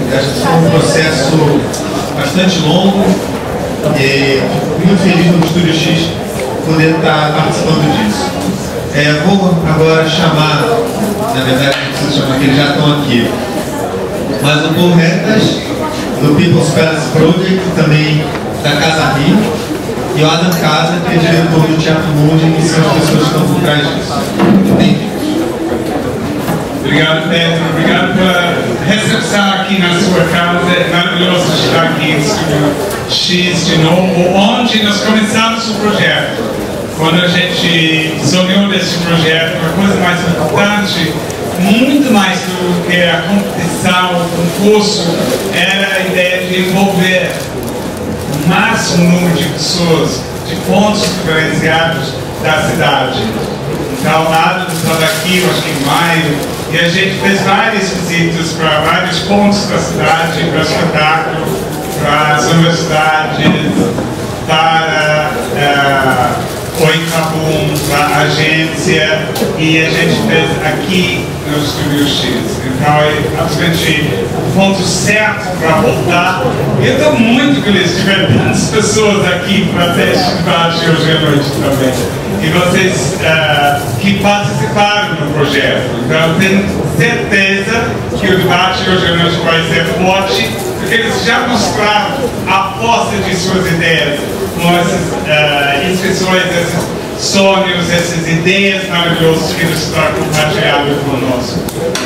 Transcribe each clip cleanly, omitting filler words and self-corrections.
Acho que foi um processo bastante longo e fico muito feliz no Studio-X poder estar participando disso. Vou agora chamar, na verdade não preciso chamar, que eles já estão aqui, mas o Paul Retas, do People's Palace Project, também da Casa Rio, e o Adam Casa, que é diretor do Teatro Mundi, que são as pessoas que estão por trás disso. Obrigado, Pedro. Obrigado pela recepção aqui na sua casa. É maravilhoso estar aqui em Studio-X de novo, onde nós começamos o projeto. Quando a gente sonhou desse projeto, a coisa mais importante, muito mais do que a competição, o concurso, era a ideia de envolver o máximo número de pessoas, de pontos diferenciados da cidade. Então, Adam estava aqui, acho que em maio, e a gente fez várias visitas para vários pontos da cidade, para espetáculo, para as universidades, para Oicabum, para a agência, e a gente fez aqui no Studio-X. Então é absolutamente o ponto certo para voltar. E eu estou muito feliz de ver tantas pessoas aqui para ter este debate hoje à noite também. E vocês que participaram do projeto. Então eu tenho certeza que o debate hoje à noite vai ser forte, porque eles já mostraram a força de suas ideias, com essas inscrições, esses sonhos, essas ideias maravilhosas que eles estão compartilhando conosco.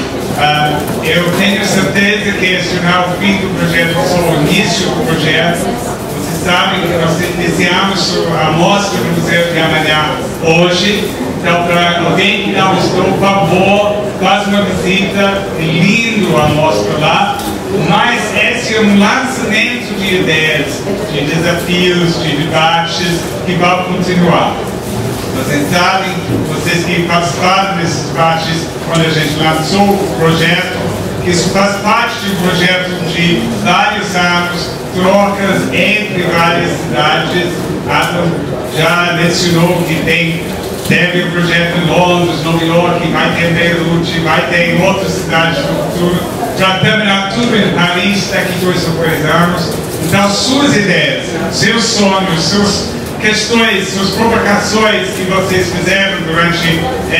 Eu tenho certeza que este não é o fim do projeto, só o início do projeto. Vocês sabem que nós iniciamos a mostra do Museu de Amanhã hoje. Então, para alguém que não estou, por favor, faça uma visita, lindo a mostra lá. Mas esse é um lançamento de ideias, de desafios, de debates que vão continuar. Vocês sabem, vocês que participaram desses debates quando a gente lançou o projeto, que isso faz parte de um projeto de vários anos, trocas entre várias cidades. Adam já mencionou que teve um projeto em Londres, Nova York, vai ter em Beirute, vai ter em outras cidades no futuro, para terminar tudo em Paris daqui 2 ou 3 anos. Então, suas ideias, seus sonhos, suas questões, suas provocações que vocês fizeram durante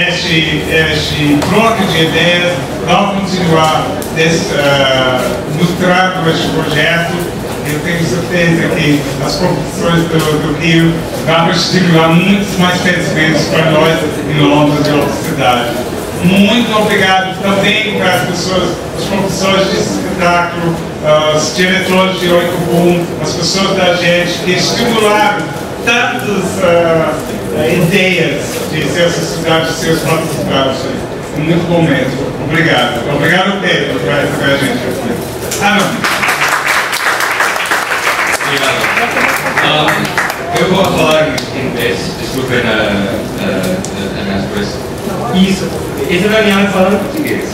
este troca de ideias vão continuar nutrando este projeto. Eu tenho certeza que as competições do Rio vão estimular muitos mais pensamentos para nós em Londres e outras cidades. Muito obrigado também para as pessoas, os professores de espetáculo, os diretores de Oicabum, as pessoas da gente que estimularam tantas ideias de seus estudantes, de seus participantes. Muito bom mesmo. Obrigado. Obrigado, Pedro, por receber a gente aqui. Não. Eu vou falar em inglês, desculpem a minha coisa. Isso, esse Daniel falando português.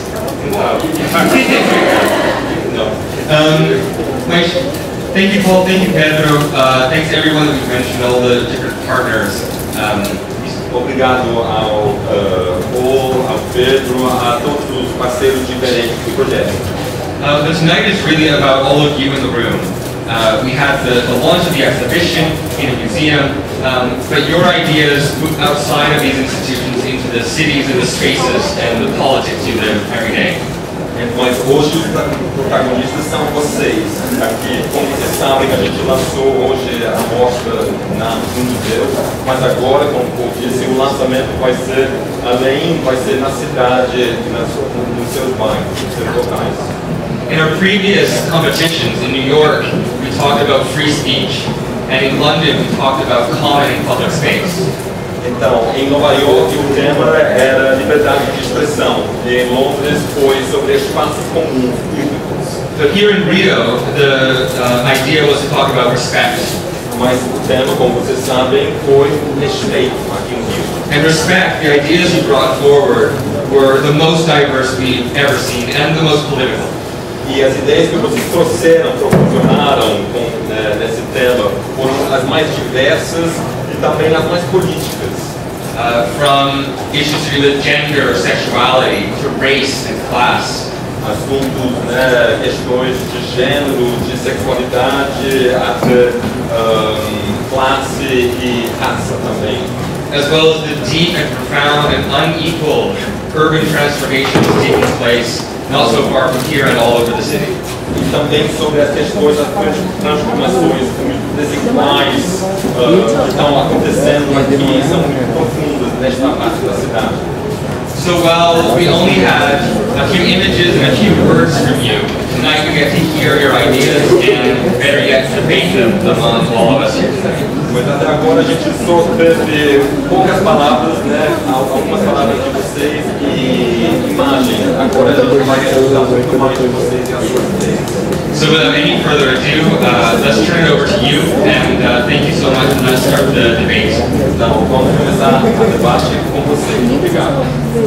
Não. Mas, thank you, Paul, thank you, Pedro, thanks to everyone that we've mentioned, all the different partners. Obrigado ao Paul, ao Pedro, a todos os parceiros diferentes do projeto. But tonight is really about all of you in the room. We had the launch of the exhibition in a museum, but your ideas move outside of these institutions into the cities and the spaces and the politics you live every day. Mas hoje os protagonistas são vocês. Aqui, como vocês sabem, a gente lançou hoje a mostra no museu, mas agora, como eu disse, o lançamento vai ser vai ser na cidade, nos seus bairros, nos seus locais. In our previous competitions in New York, we talked about free speech, and in London we talked about common in public space. Então, em Nova York o tema era liberdade de expressão, e em Londres foi sobre espaços comuns públicos. But here in Rio, the idea was to talk about respect. Mas o tema, como vocês sabem, foi o respeito aqui no Rio. And respect, the ideas you brought forward were the most diverse we've ever seen, and the most political. E as ideias que vocês trouxeram, proporcionaram nesse tema foram as mais diversas e também as mais políticas. From issues to do with gender or sexuality, to race and class, assuntos, né, questões de gênero, de sexualidade, até classe e raça também. As well as the deep and profound and unequal urban transformations taking place not so far from here and all over the city. E também sobre as questões das transformações desiguais que estão acontecendo aqui, são muito profundas nesta parte da cidade. So while we only had a few images and a few words from you, tonight we get to hear your ideas and better yet debate them among all of us here tonight. Mas até agora a gente só teve poucas palavras, né? Algumas palavras de vocês e imagem. Agora a gente vai escutar muito mais de vocês e as suas ideias. So without any further ado, let's turn it over to you, and thank you so much, and let's start the debate. Então vamos começar o debate com vocês. Obrigado.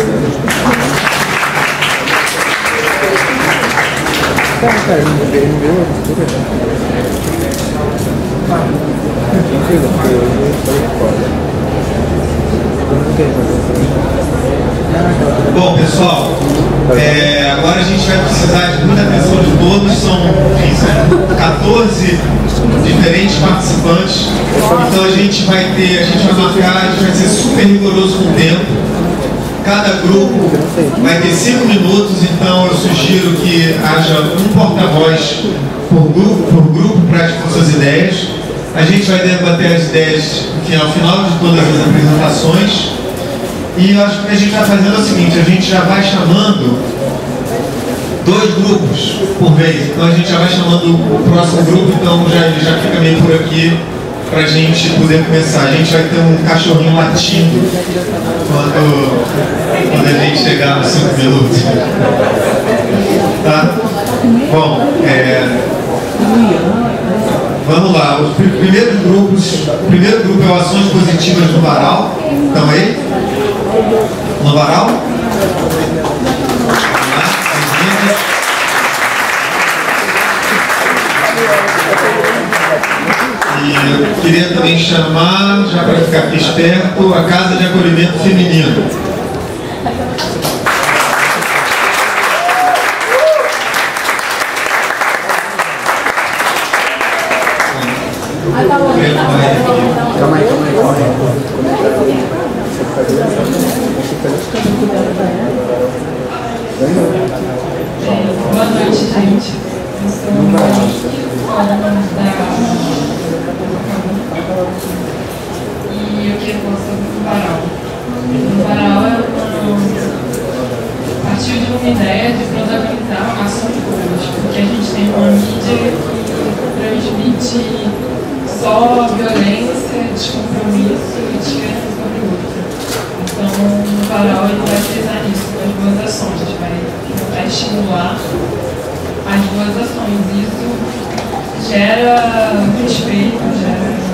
Bom, pessoal, agora a gente vai precisar de muita atenção de todos. São 14 diferentes participantes. Então a gente vai marcar, a gente vai ser super rigoroso com o tempo. Cada grupo vai ter 5 minutos, então eu sugiro que haja um porta-voz por grupo para expor suas ideias. A gente vai debater as ideias ao final de todas as apresentações. E eu acho que o que a gente vai fazendo é o seguinte: a gente já vai chamando 2 grupos por vez. Então a gente já vai chamando o próximo grupo, então já fica meio por aqui para a gente poder começar. A gente vai ter um cachorrinho latindo quando a gente chegar nos 5 minutos. Tá? Bom, vamos lá. O primeiro grupo é o Ações Positivas no Varal. Estão aí? No Varal? E eu queria também chamar, já para ficar aqui esperto, a Casa de Acolhimento Feminino. Calma aí. Boa noite, gente. E eu queria falar sobre o Varal. O Varal partiu de uma ideia de protagonizar uma ação de coisas, porque a gente tem uma mídia que transmite só violência, descompromisso e descrença sobre o outro. Então, o Varal ele vai pesar nisso, com as boas ações, a gente vai tentar estimular as boas ações. Isso gera respeito, gera...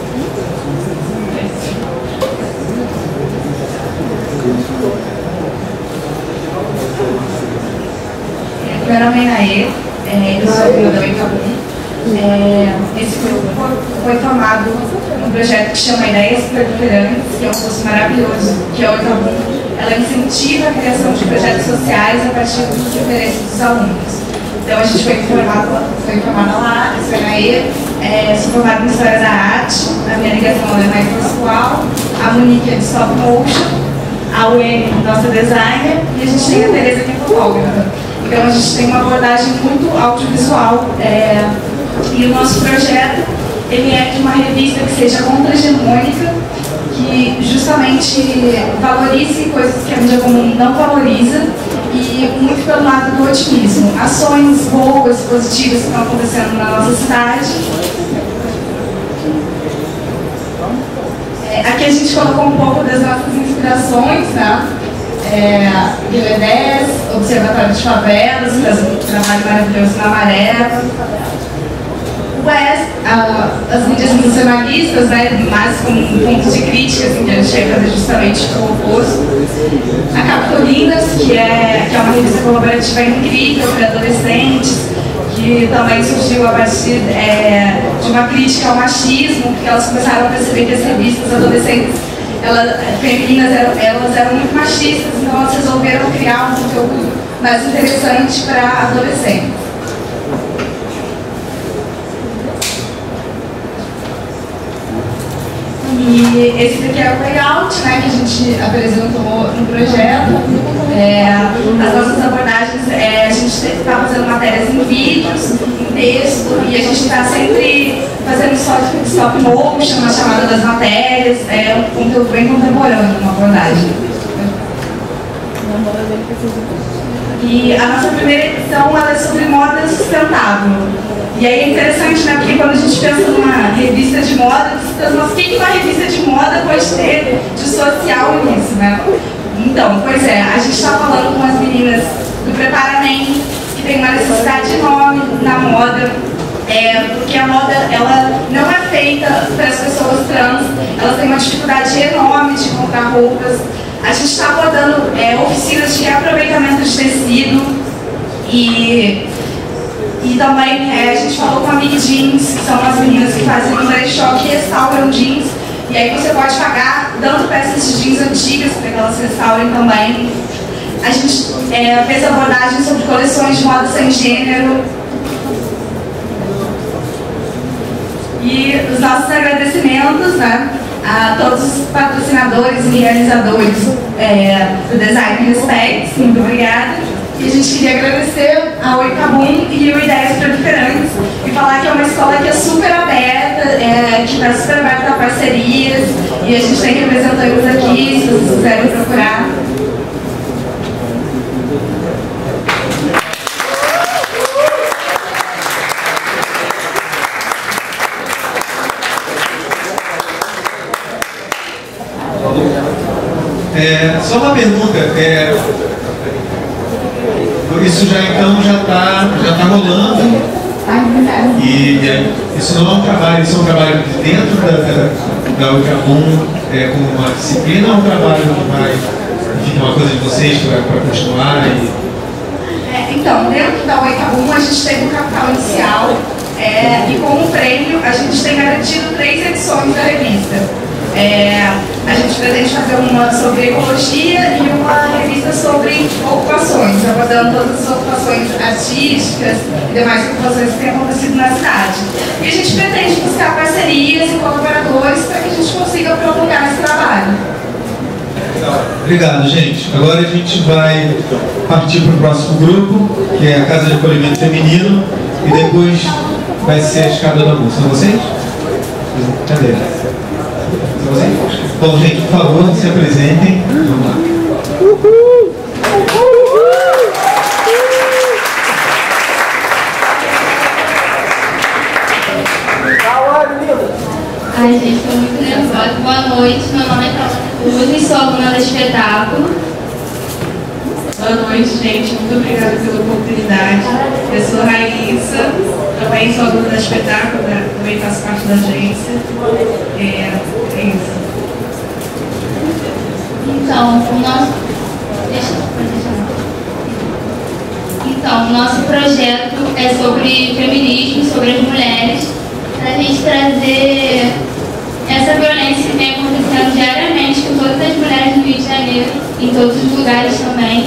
Meu nome é Naê, eu sou do Oitavum. Esse grupo foi tomado num projeto que chama Ideias Proliferantes, que é um curso maravilhoso, que a Oitavum ela incentiva a criação de projetos sociais a partir dos interesses dos alunos. Então a gente foi formada lá, eu sou a Naê, sou formada em História da Arte, a minha ligação é mais pessoal, a Monique é de Stop Motion, a Uene, nossa designer, e a gente tem a Tereza que é fotógrafa. Então a gente tem uma abordagem muito audiovisual e o nosso projeto ele é de uma revista que seja contra-hegemônica, que justamente valorize coisas que a mídia comum não valoriza e muito pelo lado do otimismo. Ações boas, positivas que estão acontecendo na nossa cidade. Aqui a gente colocou um pouco das nossas inspirações, tá? Vila 10, Observatório de Favelas, que faz um trabalho maravilhoso na Maré. As mídias sensacionalistas, né, mas com um ponto de crítica, assim, que a gente quer fazer justamente o oposto. A Capitolinas, que é uma revista colaborativa incrível para adolescentes, que também surgiu a partir de uma crítica ao machismo, porque elas começaram a perceber que as revistas adolescentes femininas, elas eram muito machistas, então elas resolveram criar um conteúdo mais interessante para adolescentes. E esse daqui é o layout, né, que a gente apresentou no projeto. As nossas abordagens, a gente está fazendo matérias em vídeos, em texto, e a gente está sempre fazendo stop motion na chamada das matérias. É um conteúdo bem contemporâneo, uma abordagem. E a nossa primeira edição ela é sobre moda sustentável. E aí é interessante, né, porque quando a gente pensa numa revista de moda, o que uma revista de moda pode ter de social nisso, né? Então, pois é, a gente está falando com as meninas do preparamento, que tem uma necessidade enorme na moda, porque a moda ela não é feita para as pessoas trans, elas têm uma dificuldade enorme de comprar roupas. A gente está abordando oficinas de reaproveitamento de tecido e também a gente falou com a Big Jeans, que são as meninas que fazem um brechó que restauram jeans. E aí você pode pagar dando peças de jeans antigas para que elas restaurem também. A gente fez abordagens sobre coleções de moda sem gênero. E os nossos agradecimentos, né, a todos os patrocinadores e realizadores do Design Respect. Muito obrigada. E a gente queria agradecer ao Icabum e o Ideias Proliferantes e falar que é uma escola que é super aberta, que está super aberta a parcerias, e a gente tem representantes aqui, se vocês quiserem procurar. Só uma pergunta. Isso já então já está rolando. E isso não é um trabalho, isso é um trabalho de dentro da Ucabum, como uma disciplina, ou é um trabalho que vai, enfim, uma coisa de vocês para continuar? Então, dentro da Ucabum a gente teve um capital inicial e como prêmio a gente tem garantido 3 edições da revista. A gente pretende fazer uma sobre ecologia e uma revista sobre ocupações, abordando todas as ocupações artísticas e demais ocupações que têm acontecido na cidade. E a gente pretende buscar parcerias e colaboradores para que a gente consiga prolongar esse trabalho. Obrigado, gente. Agora a gente vai partir para o próximo grupo, que é a Casa de Acolhimento Feminino, e depois vai ser a Escada da Moça. São vocês? Cadê? Bom, gente, por favor, se apresentem. Vamos lá. Ai, gente, estou muito nervosa. Boa noite, meu nome é Thalia, sou aluna do espetáculo. Boa noite, gente. Muito obrigada pela oportunidade. Eu sou Raíssa, também sou aluna do espetáculo, também faço parte da agência. É isso. Então, o nosso projeto é sobre feminismo, sobre as mulheres, para a gente trazer essa violência que vem acontecendo diariamente com todas as mulheres no Rio de Janeiro, em todos os lugares também.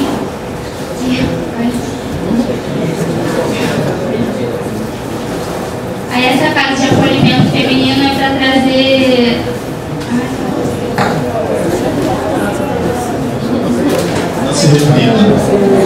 Aí essa casa de acolhimento feminino é para trazer... Não se repita.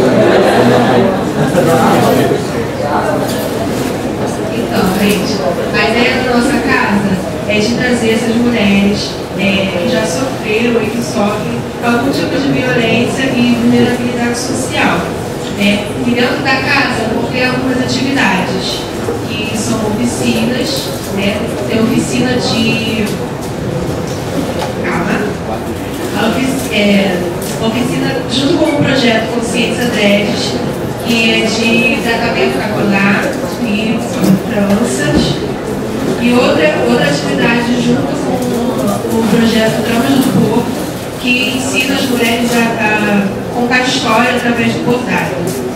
Então, gente, a ideia da nossa casa é de trazer essas mulheres que já sofreram e que sofrem algum tipo de violência e vulnerabilidade social. E dentro da casa vão ter algumas atividades, que são oficinas, tem oficina de... Calma. Oficina junto com o projeto Consciência Dreads, que é de tratamento capilar e tranças. E outra atividade junto com o projeto Tramas do Corpo, que ensina as mulheres a contar história através do bordado.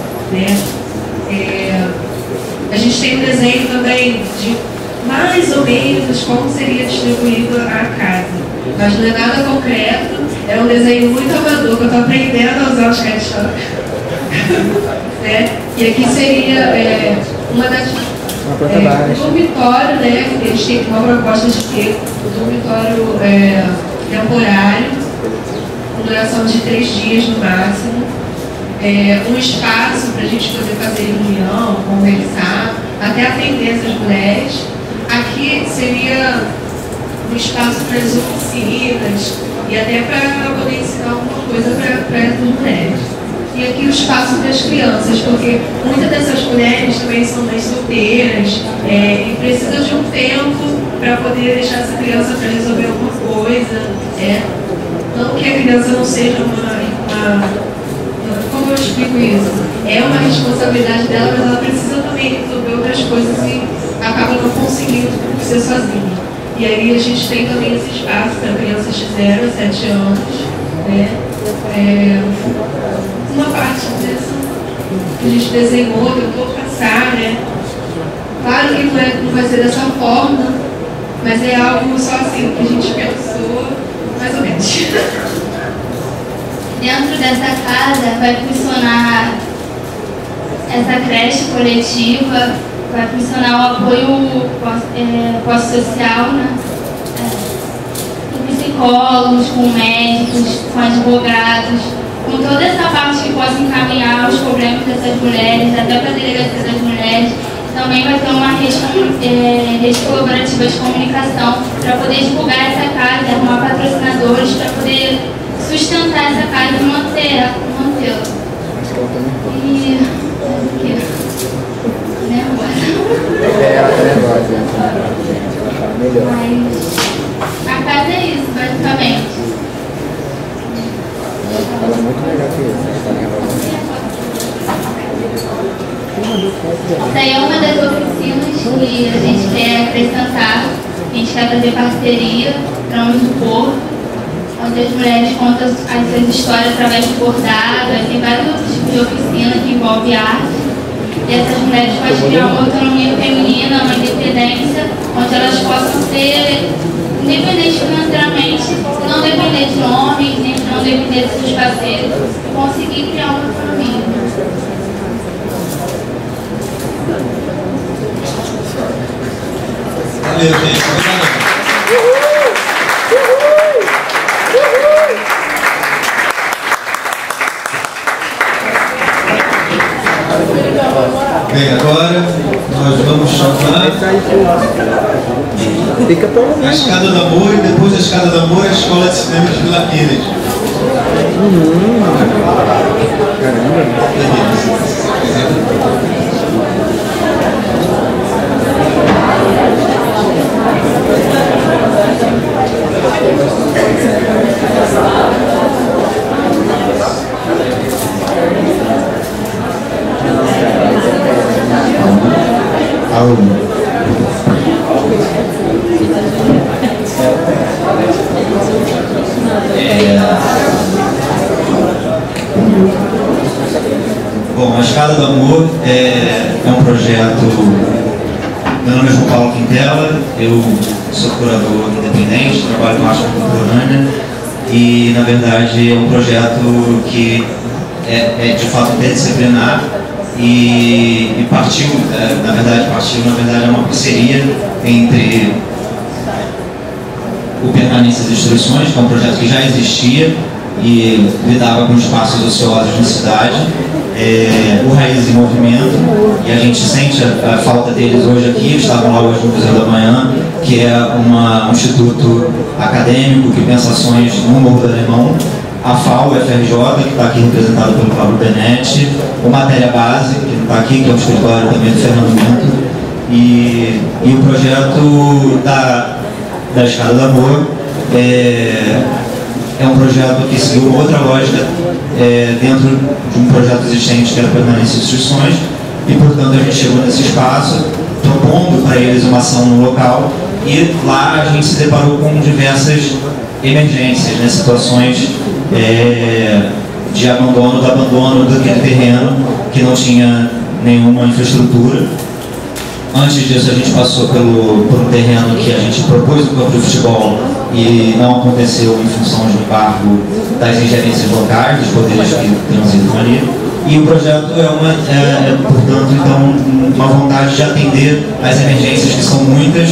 A gente tem um desenho também de mais ou menos como seria distribuído a casa. mas não é nada concreto, é um desenho muito amador, que eu estou aprendendo a usar os ketchup. Né? E aqui seria uma das... o dormitório, né? Eles têm uma proposta de ter o dormitório temporário, com duração de 3 dias no máximo. Um espaço para a gente poder fazer reunião, conversar, até atender essas mulheres. Aqui seria um espaço para as oficinas e até para poder ensinar alguma coisa para essas mulheres. E aqui o espaço para as crianças, porque muitas dessas mulheres também são mães solteiras e precisam de um tempo para poder deixar essa criança para resolver alguma coisa. Não que a criança não seja como eu explico isso? É uma responsabilidade dela, mas ela precisa também resolver outras coisas e acaba não conseguindo ser sozinha. E aí a gente tem também esse espaço para crianças de 0 a 7 anos, né? Uma parte disso que a gente desenhou, tentou passar, né? Claro que não vai ser dessa forma, mas é algo só assim que a gente pensou, mais ou menos. Dentro dessa casa vai funcionar essa creche coletiva, vai funcionar o apoio pós-social, né? Com psicólogos, com médicos, com advogados, com toda essa parte que possa encaminhar os problemas dessas mulheres, até para a delegacia das mulheres. Também vai ter uma rede colaborativa de comunicação para poder divulgar essa casa, arrumar patrocinadores para poder sustentar essa casa e mantê-la. E... Mas a casa é isso, basicamente. Ela é muito melhor que isso. Essa aí é uma das oficinas que a gente quer acrescentar. A gente quer fazer parceria para onde do Porto, onde as mulheres contam as suas histórias através do bordado. Tem vários outros tipos de oficina que envolve arte. E essas mulheres podem criar uma autonomia feminina, uma independência, onde elas possam ser independentes financeiramente, não depender de homens, nem não depender de seus parceiros, e conseguir criar uma autonomia. Valeu, gente. Obrigado. Bem, agora nós vamos chamar a Escada do Amor e depois da Escada do Amor a Escola de Cinema de Vila Pires. Bom, a Escada do Amor é um projeto. Meu nome é João Paulo Quintela, eu sou curador independente, trabalho com arte contemporânea e, na verdade, é um projeto que é de fato interdisciplinar e partiu, na verdade, é uma parceria entre o Permanências e Instituições, que é um projeto que já existia e lidava com espaços ociosos na cidade, o Raízes em Movimento, e a gente sente a falta deles hoje aqui. Eles estavam lá hoje no Museu da Amanhã, que é um instituto acadêmico que pensa ações no Morro do Alemão, a FAO, FRJ, que está aqui representado pelo Pablo Benetti, o Matéria Base, que não está aqui, que é o escritório também do Fernando Mento, e o projeto da Escada do Amor é um projeto que seguiu uma outra lógica dentro de um projeto existente que era Permanência de Instituições, e portanto a gente chegou nesse espaço propondo para eles uma ação no local, e lá a gente se deparou com diversas emergências, né, situações de abandono daquele terreno que não tinha nenhuma infraestrutura, Antes disso, a gente passou por um terreno que a gente propôs um campo de futebol e não aconteceu em função de embargo das ingerências locais, dos poderes que transitam ali. E o projeto portanto, então, uma vontade de atender às emergências, que são muitas,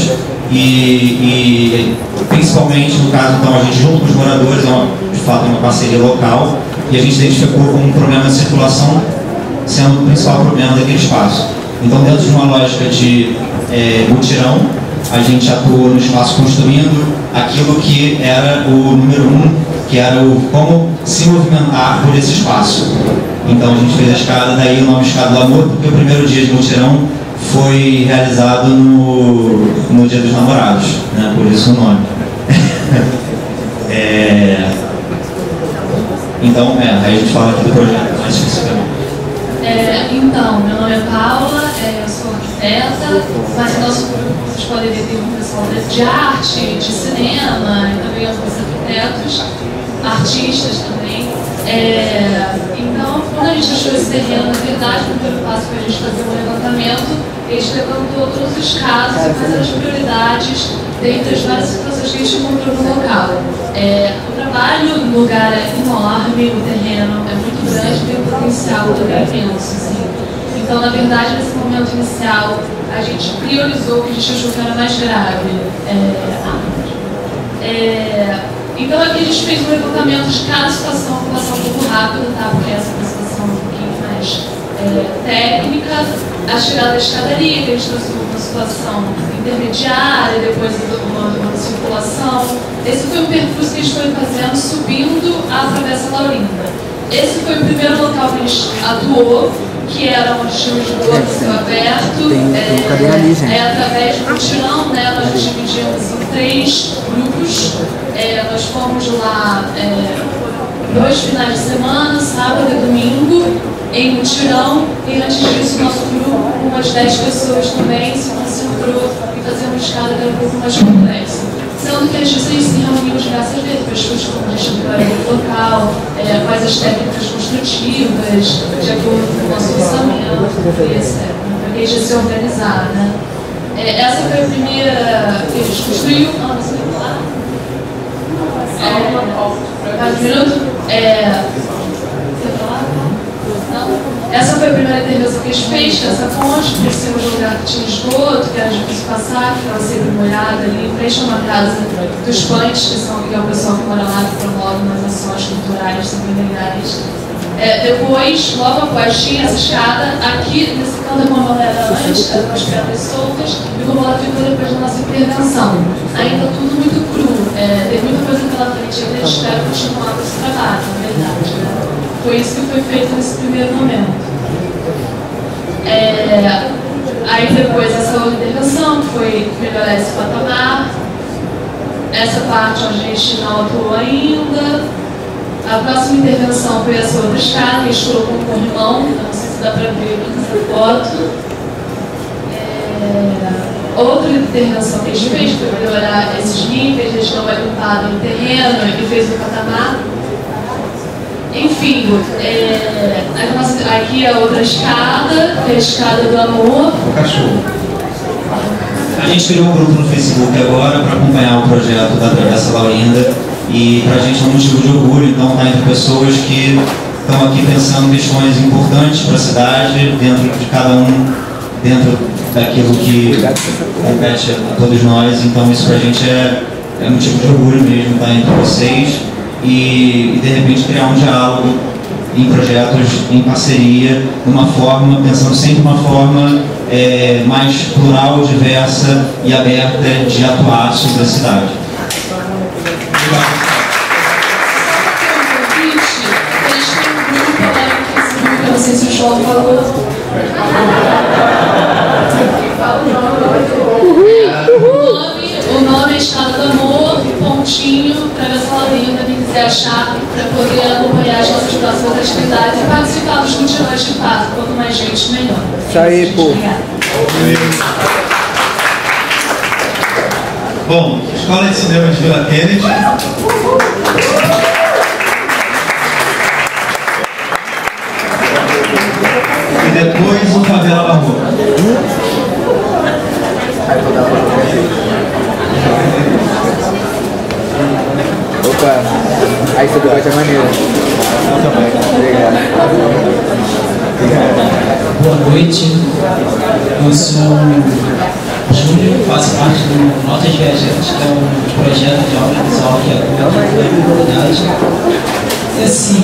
e principalmente, no caso, então, a gente junto com os moradores, de fato, uma parceria local, e a gente identificou como um problema de circulação sendo o principal problema daquele espaço. Então, dentro de uma lógica de mutirão, a gente atuou no espaço construindo aquilo que era o número 1, que era o como se movimentar por esse espaço. Então, a gente fez a escada, daí o nome Escada do Amor, porque o primeiro dia de mutirão foi realizado no Dia dos Namorados, né? Por isso o nome. Então, aí a gente fala aqui do projeto mais especificamente. Então, meu nome é Paula, eu sou arquiteta, mas no nosso grupo vocês podem ver tem um pessoal de arte, de cinema, e também alguns arquitetos, artistas também. Então, quando a gente achou esse terreno, na verdade, o primeiro passo foi a gente fazer um levantamento, a gente levantou todos os casos e quais eram as prioridades dentre as várias situações que a gente encontrou no local. O trabalho no lugar é enorme, o terreno é muito grande, tem um potencial também imenso. Assim. Então, na verdade, nesse momento inicial, a gente priorizou o que a gente achou que era mais grave. Então, aqui a gente fez um levantamento de cada situação, vou passar um pouco rápido, tá? Porque essa é uma situação um pouquinho mais técnica. A chegada da escadaria, que a gente trouxe uma situação intermediária, depois uma circulação. Esse foi um percurso que a gente foi fazendo subindo a Travessa Laurinda. Esse foi o primeiro local que a gente atuou, que era onde tinha um esgoto céu aberto. Através do mutirão, né, nós dividimos em 3 grupos. Nós fomos lá 2 finais de semana, sábado e domingo, em mutirão, e antes disso nosso grupo, umas 10 pessoas também, se concentrou em fazer uma escada que era um pouco mais complexa. Sendo que a gente se reuniu diversas vezes, pessoas como a gente do local, quais as técnicas construtivas, de acordo com o nosso orçamento, etc. Para que a gente se organizar, né? Essa foi a primeira que a gente construiu. Você vai falar? Mais um minuto? Você vai falar? Não? Essa foi a primeira intervenção que a gente fez, essa ponte, por ser um lugar que tinha esgoto, que era difícil passar, que ficava sempre molhada ali, em frente a uma casa dos pães, que é o pessoal que mora lá, que promove umas ações culturais também legais. Depois, logo após, tinha essa escada, aqui nesse canto como ela era antes, eram umas pedras soltas, e como ela ficou depois da nossa intervenção. Ainda tudo muito cru, tem muita coisa pela frente, ainda espero continuar com esse trabalho, na verdade. Né? Foi isso que foi feito nesse primeiro momento. Aí depois essa outra intervenção foi melhorar esse patamar. Essa parte a gente não atuou ainda. A próxima intervenção foi essa outra escada, que a gente colocou um corrimão, não sei se dá para ver nessa foto. Outra intervenção que a gente fez foi melhorar esses níveis, a gente não vai limpar no terreno e fez o patamar. Enfim, aqui a outra escada, que é a escada do amor. O cachorro. A gente criou um grupo no Facebook agora para acompanhar o projeto da Travessa Laurinda, e para a gente é um motivo de orgulho, então está entre pessoas que estão aqui pensando questões importantes para a cidade, dentro de cada um, dentro daquilo que compete a todos nós. Então isso para a gente é motivo de orgulho mesmo, estar entre vocês. E de repente criar um diálogo em projetos em parceria, uma forma, pensando sempre uma forma mais plural, diversa e aberta de atuar sobre a cidade. Não sei se o João falou. O nome é Escada do Amor, pontinho, Travessa Laurinda, quem quiser achar, para poder acompanhar as nossas próximas atividades e participar dos mutirões de fato. Quanto mais gente, melhor. Isso aí, pô. Bom, Escola de Cinema de Vila Kennedy. E depois o Favela Barroca. Aí você deu outra maneira. Obrigado. Boa noite. Eu sou Júnior, faço parte do Notas Viajantes, que é um projeto de audiovisual que atua na comunidade. E assim,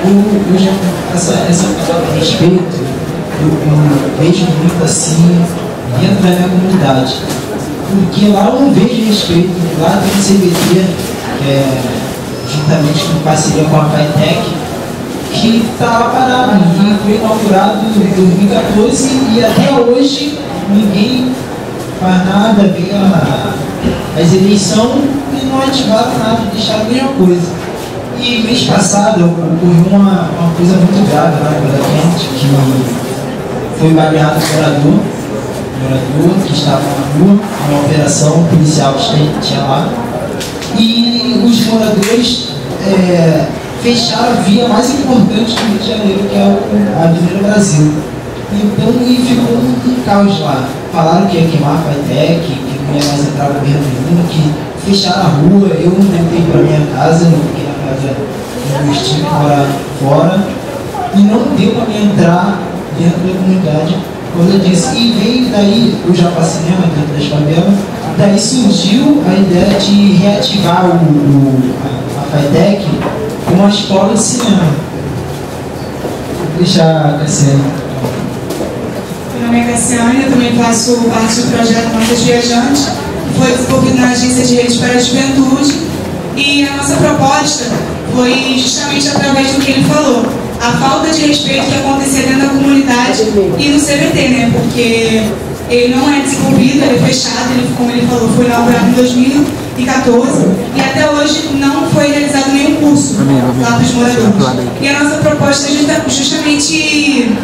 essa palavra a respeito, eu vejo muito assim dentro da minha comunidade. Porque lá eu não vejo respeito, lá tem o CBT, que é juntamente com parceria com a Caetec, que está lá parado, e foi inaugurado em 2014 e até hoje ninguém faz nada, veio as eleições e não ativaram nada, deixaram a mesma coisa. E mês passado ocorreu uma coisa muito grave lá na gente, que foi baleado um morador que estava na rua, uma operação policial que tinha lá, e os moradores fecharam a via mais importante do Rio de Janeiro, que é a Avenida Brasil. Então, e ficou um caos lá. Falaram que ia queimar a Caetec, que não ia mais entrar governo nenhum, que fecharam a rua. Eu não voltei para minha casa, eu fiquei na casa do meu tio que mora fora, e não deu para mim entrar dentro da comunidade por causa disso. E veio daí, eu já passei cinema dentro das favelas, daí surgiu a ideia de reativar a Caetec com uma escola de cinema. Vou deixar a Cassiane. Meu nome é Cassiane, eu também faço parte do projeto Notas Viajantes, que foi desenvolvido na Agência de Redes para a Juventude, e a nossa proposta foi justamente através do que ele falou, a falta de respeito que acontecia dentro da comunidade e no CBT, né? Porque ele não é desenvolvido, ele é fechado, ele, como ele falou, foi inaugurado em 2014 e até hoje não foi realizado nenhum curso lá para os moradores. E a nossa proposta é justamente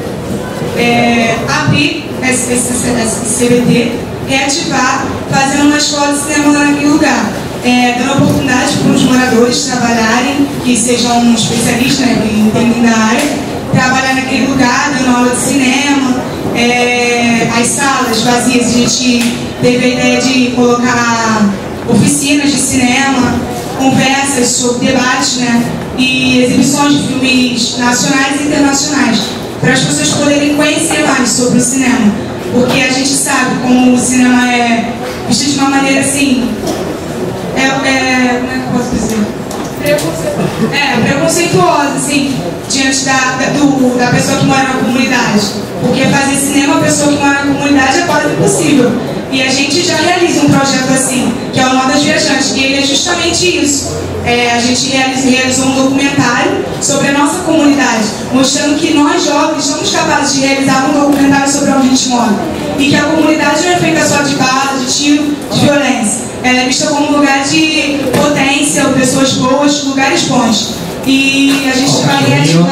abrir esse CBT, reativar, fazendo uma escola de cinema naquele lugar, dando oportunidade para os moradores trabalharem, que sejam especialistas, né, que entendem da área, trabalhar naquele lugar, dando aula de cinema, as salas vazias. A gente teve a ideia de colocar oficinas de cinema, conversas sobre debates, né, e exibições de filmes nacionais e internacionais, para as pessoas poderem conhecer mais sobre o cinema, porque a gente sabe como o cinema é visto de uma maneira assim, como é que eu posso dizer? Preconceituosa, assim, diante da pessoa que mora na comunidade, porque fazer cinema, a pessoa que mora na comunidade é quase impossível. E a gente já realiza um projeto assim, que é o Notas Viajantes, e ele é justamente isso. A gente realizou um documentário sobre a nossa comunidade, mostrando que nós jovens somos capazes de realizar um documentário sobre onde a gente mora. E que a comunidade não é feita só de bala, de tiro, de violência. Ela é vista como um lugar de potência, pessoas boas, lugares bons. E a gente vai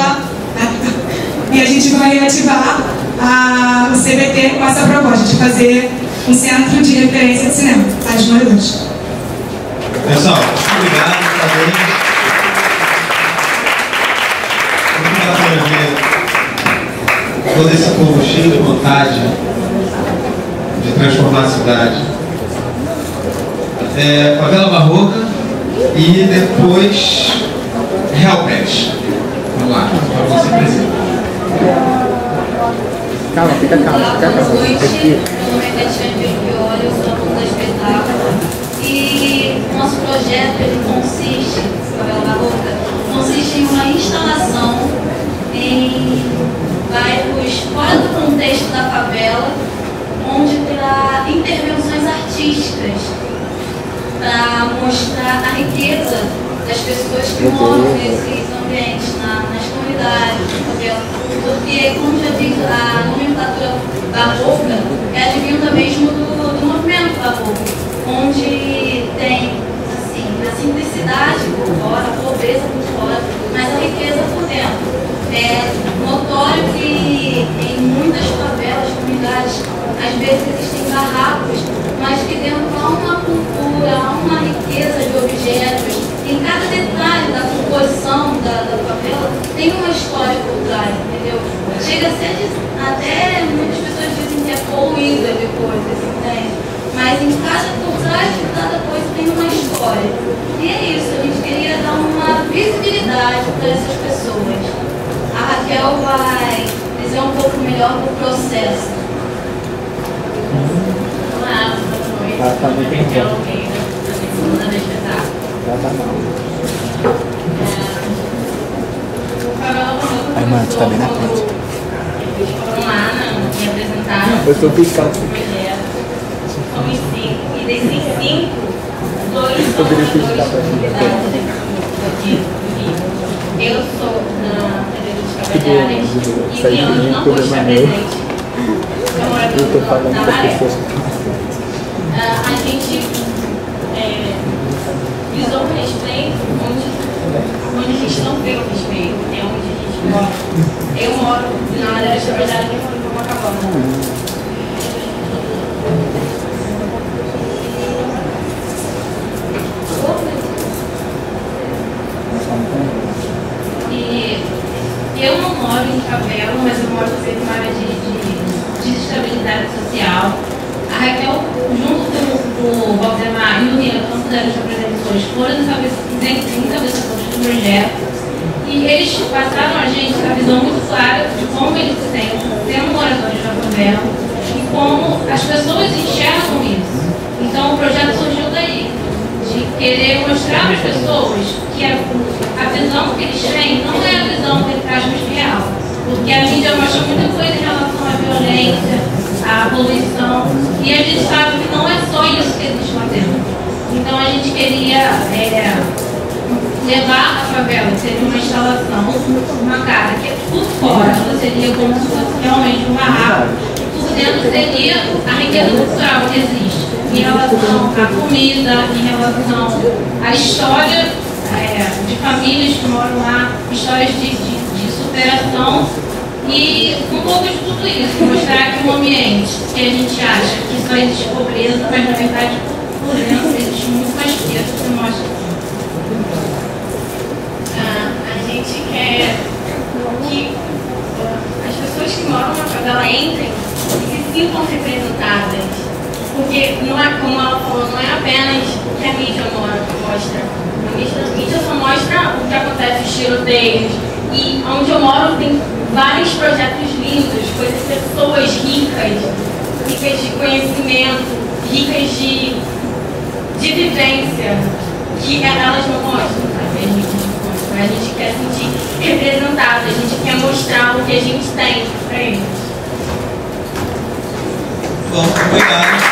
reativar, o CBT com essa proposta de fazer um centro de referência de cinema para os moradores. Pessoal, obrigado, parabéns. Muito ver todo esse povo cheio de vontade de transformar a cidade. Favela Barroca e depois Helpet. Vamos lá, para você, presidente. Calma, fica calma, fica calma. Boa noite, meu nome é Tatiana, eu sou aluna da espetáculo. E o nosso projeto, ele consiste, Favela Barroca, consiste em uma instalação em bairros fora do contexto da favela, onde terá intervenções artísticas para mostrar a riqueza das pessoas que moram nesses ambientes, nas comunidades, na favela. Porque, como já diz, a nomenclatura barroca é advinda mesmo do movimento barroco, onde tem assim, a simplicidade por fora, a pobreza por fora, mas a riqueza por dentro. É notório que em muitas favelas, comunidades, às vezes existem barracos, mas que dentro há uma cultura, há uma riqueza de objetos. Em cada detalhe da composição da favela tem uma história por trás, entendeu? Chega a ser, até muitas pessoas dizem que é poluída de coisas, entende? Mas por trás de cada coisa tem uma história. E é isso, a gente queria dar uma Raquel vai dizer um pouco melhor do processo. Olá, boa noite. Tá muito bem. Raquel Almeida, da segunda do espetáculo. Ai, mano, tu tá bem na frente. Eles foram lá, me apresentaram. Eu tô piscando. Somos 5. E desses 5, 2 são Poderia moradores piscar pra convidados aqui do Rio. Eu sou na Federação de Trabalhares e Leandro não pôde estar presente. Eu moro na maré. A gente visou o respeito onde a gente não vê o respeito, é onde a gente mora. Eu moro na área de trabalhar e moro em Copacabana. E eu não moro em favela, mas eu moro sempre numa área de estabilidade social. A Raquel, junto com o Valdemar e o Rian, que fizeram os apresentadores, foram encabeçadores do projeto. E eles passaram a gente a visão muito clara de como eles se sentem sendo moradores da favela e como as pessoas enxergam isso. Então o projeto surgiu daí, de querer mostrar às pessoas que a visão que eles têm não é a visão que traz mais real. Porque a mídia mostra muita coisa em relação à violência, à poluição, e a gente sabe que não é só isso que existe lá dentro. Então a gente queria levar a favela, que seria uma instalação, uma casa que é por fora, ela seria como se fosse realmente um barraco, por dentro seria a riqueza cultural que existe, em relação à comida, em relação à história de famílias que moram lá, histórias de superação e um pouco de tudo isso, mostrar que um ambiente que a gente acha que só existe pobreza, mas na verdade por dentro existe muito mais riqueza que mostra. A gente quer que as pessoas que moram na favela entrem e se sintam representadas, porque não é, como ela falou, não é apenas o que a mídia mostra. A mídia só mostra o que acontece, os tiroteios, e onde eu moro tem vários projetos lindos, coisas, pessoas ricas de conhecimento, ricas de vivência, que elas não mostram, sabe? A gente quer sentir representado, a gente quer mostrar o que a gente tem para eles. Bom, obrigado.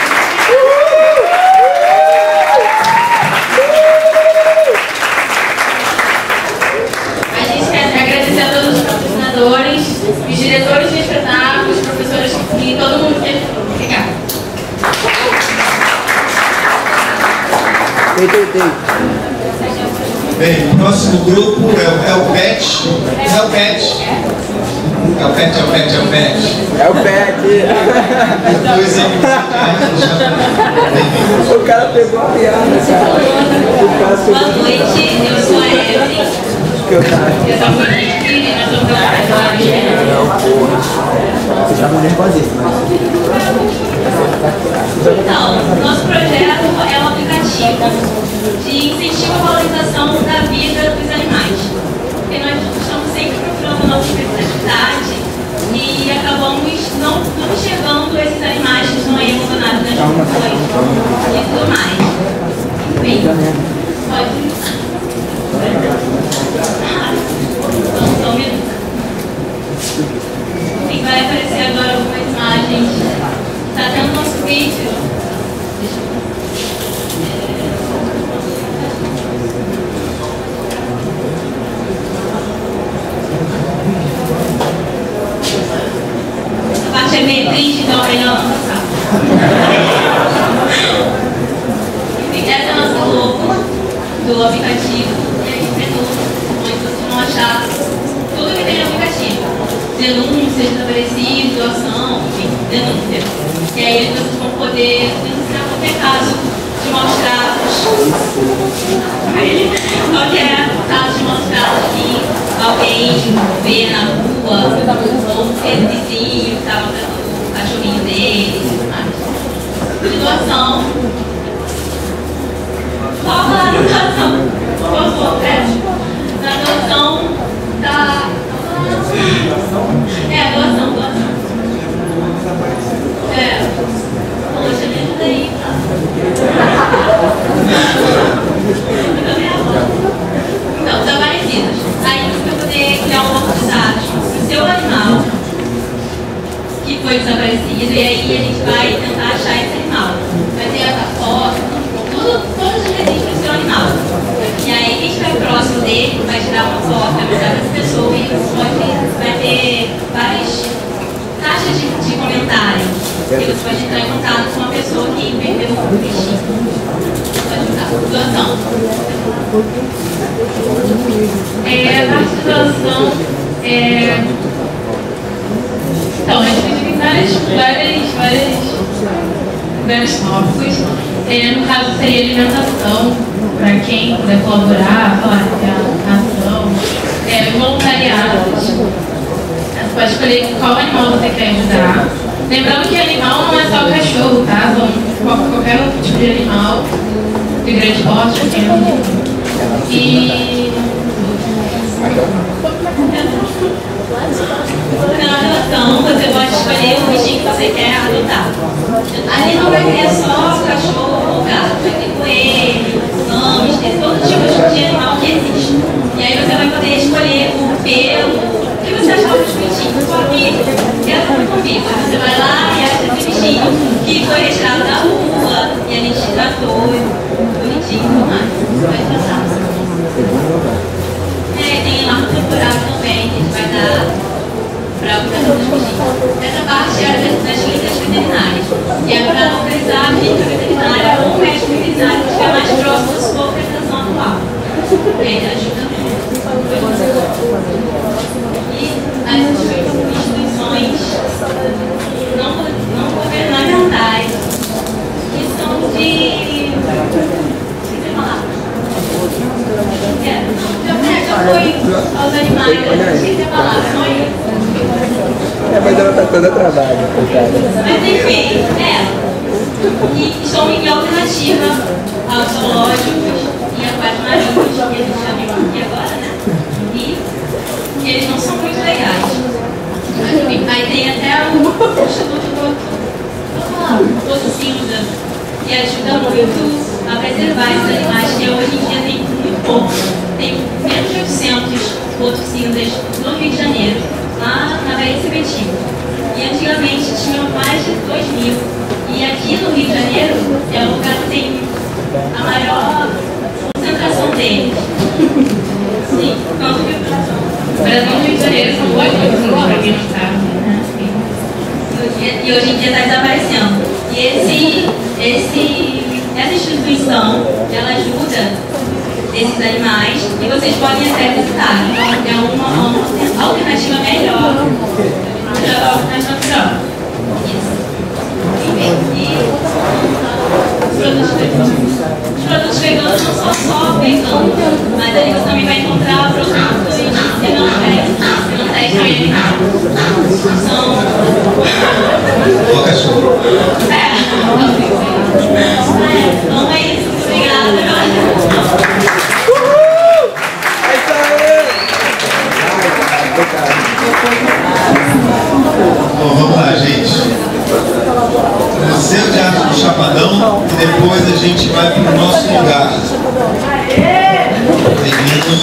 A gente quer agradecer a todos os patrocinadores, os diretores de espetáculos, os professores e todo mundo que ajudou. Obrigada. Bem, o próximo grupo é o PET. É o PET. É o PET, é o PET, é o PET. É o pet. O cara pegou a piada, cara. Boa noite, eu sou a Evelyn. Eu sou a Felipe, nós somos professores. Não, porra. Você chama nem fazer, Então, nosso projeto é um aplicativo de incentivo à valorização da vida dos animais. Porque nós estamos sempre procurando nossa especialidade e acabamos não enxergando esses animais que estão aí abandonados nas ruas e tudo mais. Enfim, pode. Só um minuto. Enfim, vai aparecer agora algumas imagens. Está tendo nosso vídeo. Essa parte é meio triste, então é melhor não passar. Enfim, essa é a nossa logo do aplicativo. E a gente tentou onde vocês vão achar tudo que tem no aplicativo. Denúncias, desaparecidos, doação, enfim, denúncias. E aí vocês vão poder denunciar qualquer caso de maus tratos. Qualquer caso de maus tratos que alguém vê na rua, ou um vizinho que estava vendo o cachorrinho dele, de doação. Só na doação, por favor, na doação da doação. Poxa, me ajuda aí, tá? Então, desaparecidos. Aí você vai poder criar um banco de dados do seu animal que foi desaparecido, e aí a gente vai tentar achar esse animal. Vai ter a foto, todos os registros do seu animal. E aí quem estiver próximo dele vai tirar uma foto, vai mandar para essa pessoa, e vai ter várias caixas de comentário. E você pode entrar em contato com uma pessoa que perdeu um bichinho. Pode ajudar. Doação. A parte de doação então, a gente tem vários tópicos. No caso, seria alimentação, para quem puder colaborar, ação, voluntariados. Você pode escolher qual animal você quer ajudar. Lembrando que animal não é só o cachorro, tá? São qualquer outro tipo de animal, de grande porte, pequeno. E na relação, você pode escolher o bichinho que você quer adotar. Ali não vai ter só cachorro ou gato, vai ter coelho, hamster, todo tipo de animal que existe. E aí você vai poder escolher o pelo, o que você achar dos bichinhos, porque ela foi comigo. Você vai lá e acha esse bichinho que foi retirado da rua e a gente tratou, bonitinho e tudo mais. Você vai tratar. Tem lá no temporário também, que a gente vai dar para o cuidador dos bichinhos. Essa parte é das clínicas veterinárias, que é para localizar a clínica veterinária ou o médico veterinário que estiver mais próximo da sua localização atual. Ele ajuda muito. E as instituições não governamentais, que são de... Já foi aos animais, esqueci a palavra, não é isso? Mas ela tá toda travada. Mas enfim, que estão em alternativa aos zoológicos e aquários marinhos, que a gente já viu aqui agora, né? E eles não são muito legais. Aí tem até o Instituto Cinza, que ajuda muito a preservar esses animais, que hoje em dia tem muito pouco. Tem menos de 800 cinzas no Rio de Janeiro, lá na Baía de Sebetiba. E antigamente tinham mais de 2.000. E aqui no Rio de Janeiro é o lugar que tem a maior concentração deles. Sim, quanto que Brasil e Rio de Janeiro são 8 cinzas, para quem não sabe, né? E hoje em dia está desaparecendo. E essa instituição, ela ajuda esses animais e vocês podem até visitar. Então é uma alternativa melhor natural. Isso. E os produtos veganos não são só veganos, mas ali você também vai encontrar produtos que não testam animal. São... Ó, cachorro. Então é isso. Obrigada. Bom, vamos lá, gente. Museu de Arte do Chapadão e depois a gente vai para o nosso lugar. Bem-vindo.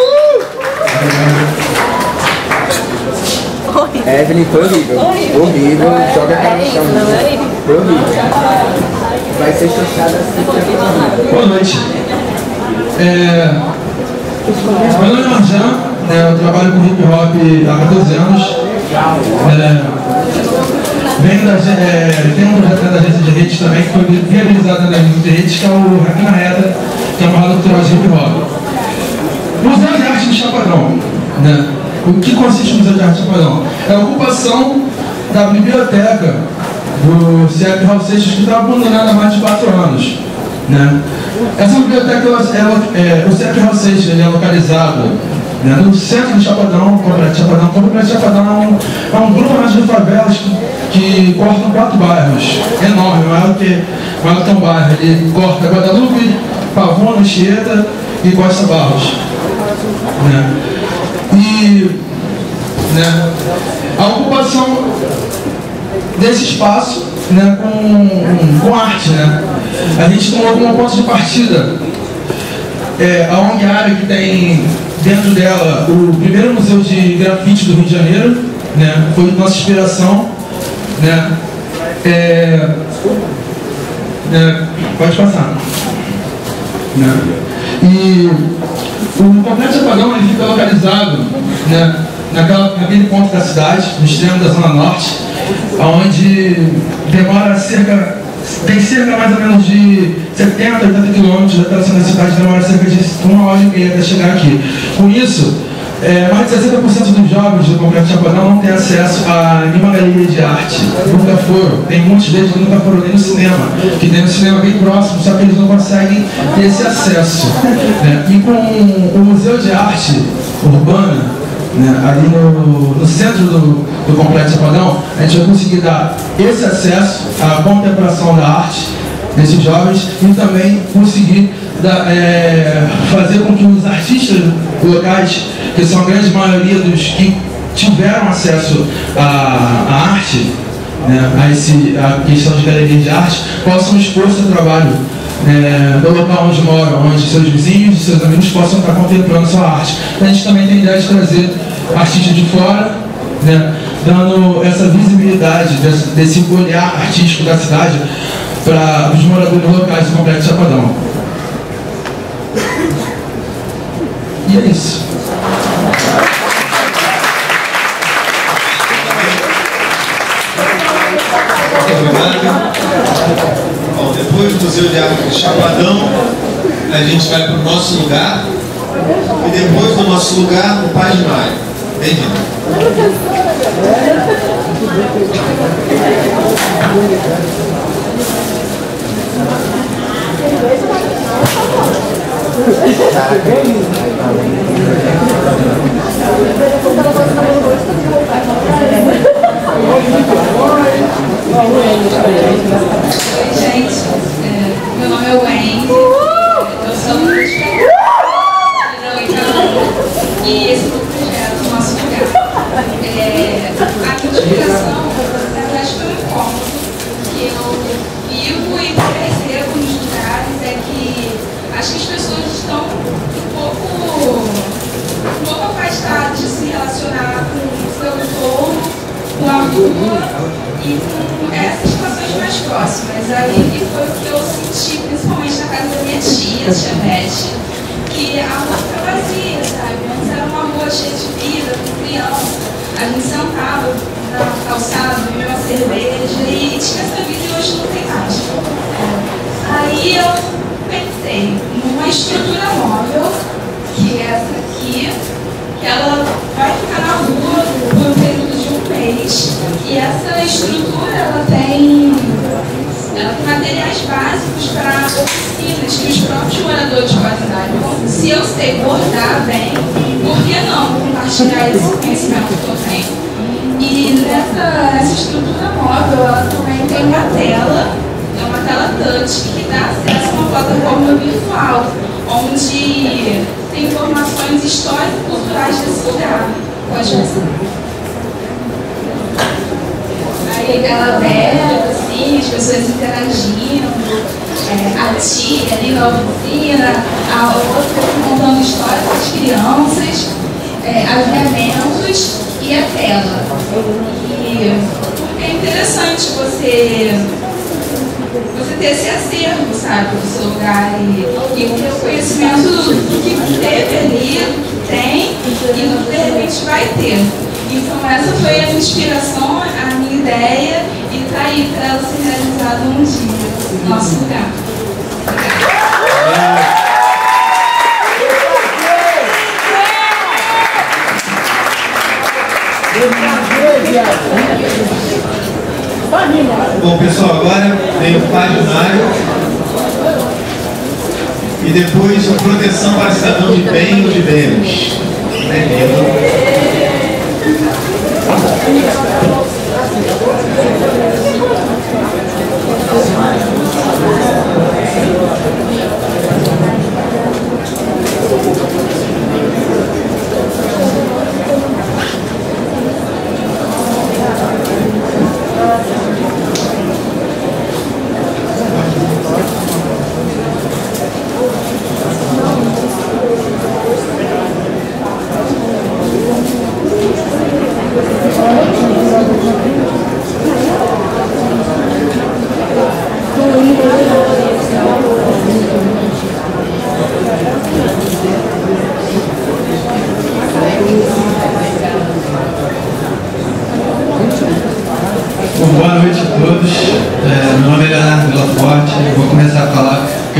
Evelyn, foi horrível. Horrível. Joga a cara no chão. Foi horrível. Vai ser chuchada assim. Boa noite. Meu nome é Amanhã, eu trabalho com hip hop há 14 anos. Tem um projeto da agência de redes também que foi viabilizado na agência de redes, que é o Aqui na Reta, que é uma roda cultural de hip hop. Museu de Arte do Chapadão. O que consiste o Museu de Arte do Chapadão? É a ocupação da biblioteca do CEP Raul Seixas, que está abandonada há mais de 4 anos. Essa biblioteca, o CEP Raul Seixas, ele é localizado no centro de Chapadão. O Complexo Chapadão é um grupo de favelas que cortam 4 bairros, enorme, maior que um bairro. Ele corta Guadalupe, Pavuna, Anchieta e Costa Barros. E né, a ocupação desse espaço, né, com arte, né. A gente tomou como ponto de partida a ONG área que tem dentro dela o primeiro museu de grafite do Rio de Janeiro, né, foi nossa inspiração, né. Pode passar. Né. E o Complexo Apagão ele fica localizado, né, naquele ponto da cidade, no extremo da Zona Norte, onde demora tem cerca mais ou menos de 70, 80 quilômetros da operação da cidade, demora cerca de 1h30 até chegar aqui. Com isso, mais de 60% dos jovens do Complexo Chapadão não têm acesso a nenhuma galeria de arte. Nunca foram. Tem muitos deles que nunca foram nem no cinema, que tem um cinema bem próximo, só que eles não conseguem ter esse acesso. Né? E com o Museu de Arte Urbana, né, ali no centro do Complexo Chapadão, a gente vai conseguir dar esse acesso à contemplação da arte desses jovens e também conseguir fazer com que os artistas locais, que são a grande maioria dos que tiveram acesso à arte, né, a questão de galeria de arte, possam expor seu trabalho no local onde moram, onde seus vizinhos e seus amigos possam estar contemplando sua arte. A gente também tem ideia de trazer artistas de fora, né, dando essa visibilidade desse olhar artístico da cidade para os moradores locais do Complexo Chapadão. E é isso. Obrigado. Bom, depois do Museu de Arte de Chapadão, a gente vai para o nosso lugar. E depois do nosso lugar, o Pai de Maio. Bem-vindo. Oi, gente. Meu nome é Wendy. Eu sou e esse foi o projeto do nosso lugar. A inspiração, na verdade, foi um incômodo que eu vivo e percebo nos lugares é que acho que as pessoas estão um pouco afastadas de se relacionar com o seu entorno, com a rua e com essas situações mais próximas. Aí foi o que eu senti, principalmente na casa da minha tia Beth, que a rua fica vazia, sabe? Antes era uma rua cheia de vida, com criança. A gente sentava na calçada, bebia uma cerveja e tinha essa vida e hoje não tem mais. Aí eu pensei numa estrutura móvel, que é essa aqui, que ela vai ficar na rua por um período de um mês. E essa estrutura, ela tem materiais básicos para oficinas que os próprios moradores podem dar. Então, se eu sei bordar bem, por que não compartilhar esse conhecimento que eu tenho? E nessa estrutura móvel, ela também tem uma tela, é uma tela touch, que dá acesso a uma plataforma virtual, onde tem informações histórico-culturais desse lugar. Pode ver. Aí ela pega, assim, as pessoas interagindo, a tia ali na oficina, a outra contando histórias das crianças, aviamentos e a tela. E é interessante você ter esse acervo, sabe, do seu lugar e ter o conhecimento do que teve ali, do que tem e do que de repente vai ter. Então essa foi a minha inspiração, a minha ideia e tá aí para ela ser realizada um dia no nosso lugar. Bom, pessoal, agora vem o Pai de Maio e depois a proteção para cidadão de bem ou de bens.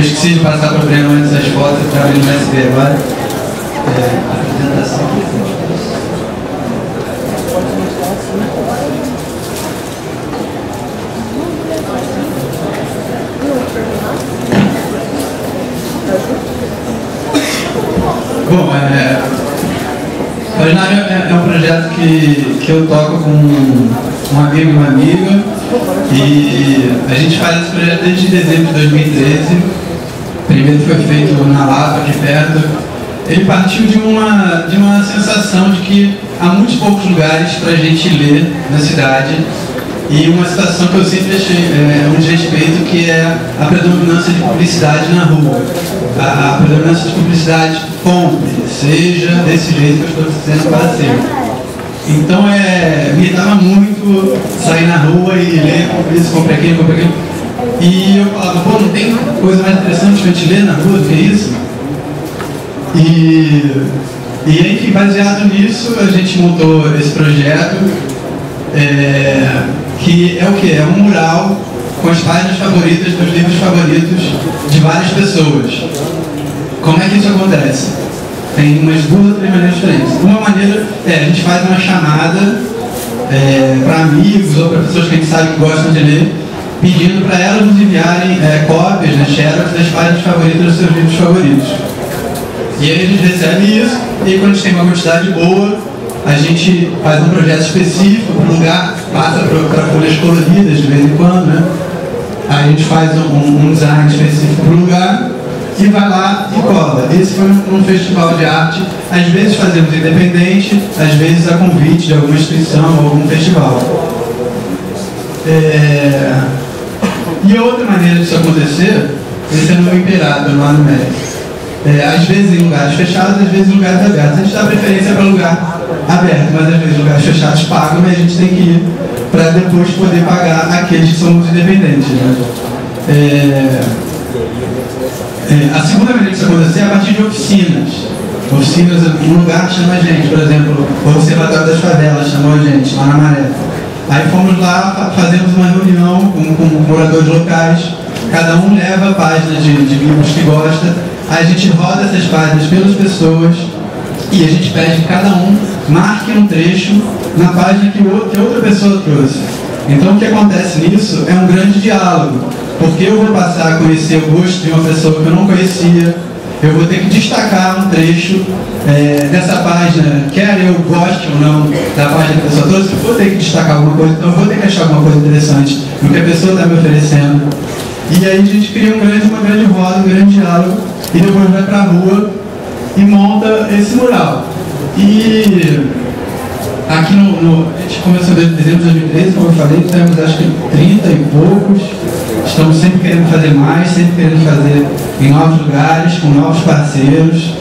esqueci de passar para o Breno antes das fotos, eu estava no USB agora. A apresentação. Bom, Originário é um projeto que eu toco com um amigo e uma amiga, e a gente faz esse projeto desde dezembro de 2013. Primeiro foi feito na Lapa, aqui perto. Ele partiu de uma sensação de que há muitos poucos lugares para a gente ler na cidade, e uma situação que eu sempre achei um desrespeito, que é a predominância de publicidade na rua. A predominância de publicidade compre, seja desse jeito que eu estou dizendo para ser. Então me irritava muito sair na rua e ler, compre isso, compre aquilo, compre aquilo. E eu falava, pô, não tem coisa mais interessante que a gente ler na rua do que isso? E enfim, baseado nisso, a gente montou esse projeto, que é o quê? É um mural com as páginas favoritas dos livros favoritos de várias pessoas. Como é que isso acontece? Tem umas 2 ou 3 maneiras diferentes. Uma maneira a gente faz uma chamada para amigos ou para pessoas que a gente sabe que gostam de ler, pedindo para elas nos enviarem cópias, xerox das páginas favoritas dos seus livros favoritos. E aí a gente recebe isso, e quando a gente tem uma quantidade boa, a gente faz um projeto específico para o lugar, passa para folhas coloridas de vez em quando, né? Aí a gente faz um design específico para o lugar e vai lá e cola. Esse foi um festival de arte, às vezes fazemos independente, às vezes a convite de alguma instituição ou algum festival. E a outra maneira disso acontecer, esse é no meu Imperador, lá no México. Às vezes em lugares fechados, às vezes em lugares abertos. A gente dá preferência para lugar aberto, mas às vezes lugares fechados pagam, mas a gente tem que ir para depois poder pagar aqueles que são os independentes, né? A segunda maneira que isso acontecer é a partir de oficinas. Oficinas, um lugar chama a gente, por exemplo, o Observatório das Favelas chamou a gente, lá na Maré. Aí fomos lá, fazemos uma reunião com moradores locais, cada um leva a página de livros que gosta. Aí a gente roda essas páginas pelas pessoas e a gente pede que cada um marque um trecho na página que outra pessoa trouxe. Então o que acontece nisso é um grande diálogo, porque eu vou passar a conhecer o gosto de uma pessoa que eu não conhecia, eu vou ter que destacar um trecho dessa página, quer eu goste ou não da página que a pessoa trouxe, eu vou ter que destacar alguma coisa, então eu vou ter que achar alguma coisa interessante no que a pessoa está me oferecendo. E aí a gente cria uma grande roda, um grande diálogo, e depois vai para a rua e monta esse mural. E aqui a gente começou desde dezembro de 2013, como eu falei, temos acho que 30 e poucos. Estamos sempre querendo fazer mais, sempre querendo fazer em novos lugares, com novos parceiros.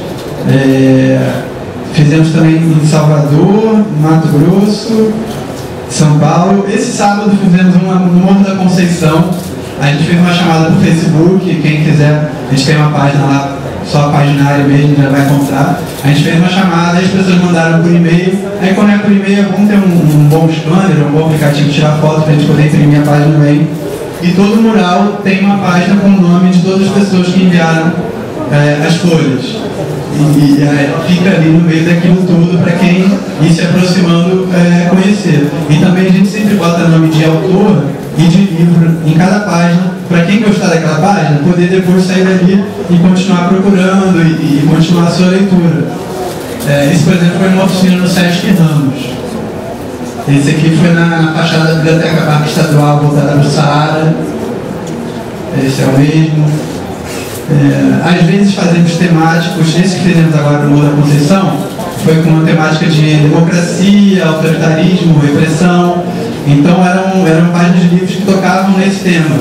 Fizemos também em Salvador, Mato Grosso, São Paulo. Esse sábado fizemos uma no Morro da Conceição. A gente fez uma chamada no Facebook, quem quiser, a gente tem uma página lá, só a paginária mesmo, já vai encontrar. A gente fez uma chamada, as pessoas mandaram por e-mail. Aí quando é por e-mail é bom ter um bom scanner, um bom aplicativo de tirar foto para a gente poder imprimir a página no meio. E todo mural tem uma página com o nome de todas as pessoas que enviaram as folhas. E fica ali no meio daquilo tudo para quem ir se aproximando conhecer. E também a gente sempre bota nome de autor e de livro em cada página, para quem gostar daquela página, poder depois sair dali e continuar procurando e continuar a sua leitura. Esse, por exemplo, foi uma oficina no Sesc Ramos. Esse aqui foi na fachada da Biblioteca Parque Estadual, voltada para o Saara. Esse é o mesmo. Às vezes fazemos temáticos, esse que fizemos agora no Morro da Conceição, foi com uma temática de democracia, autoritarismo, repressão. Então eram páginas de livros que tocavam nesse tema.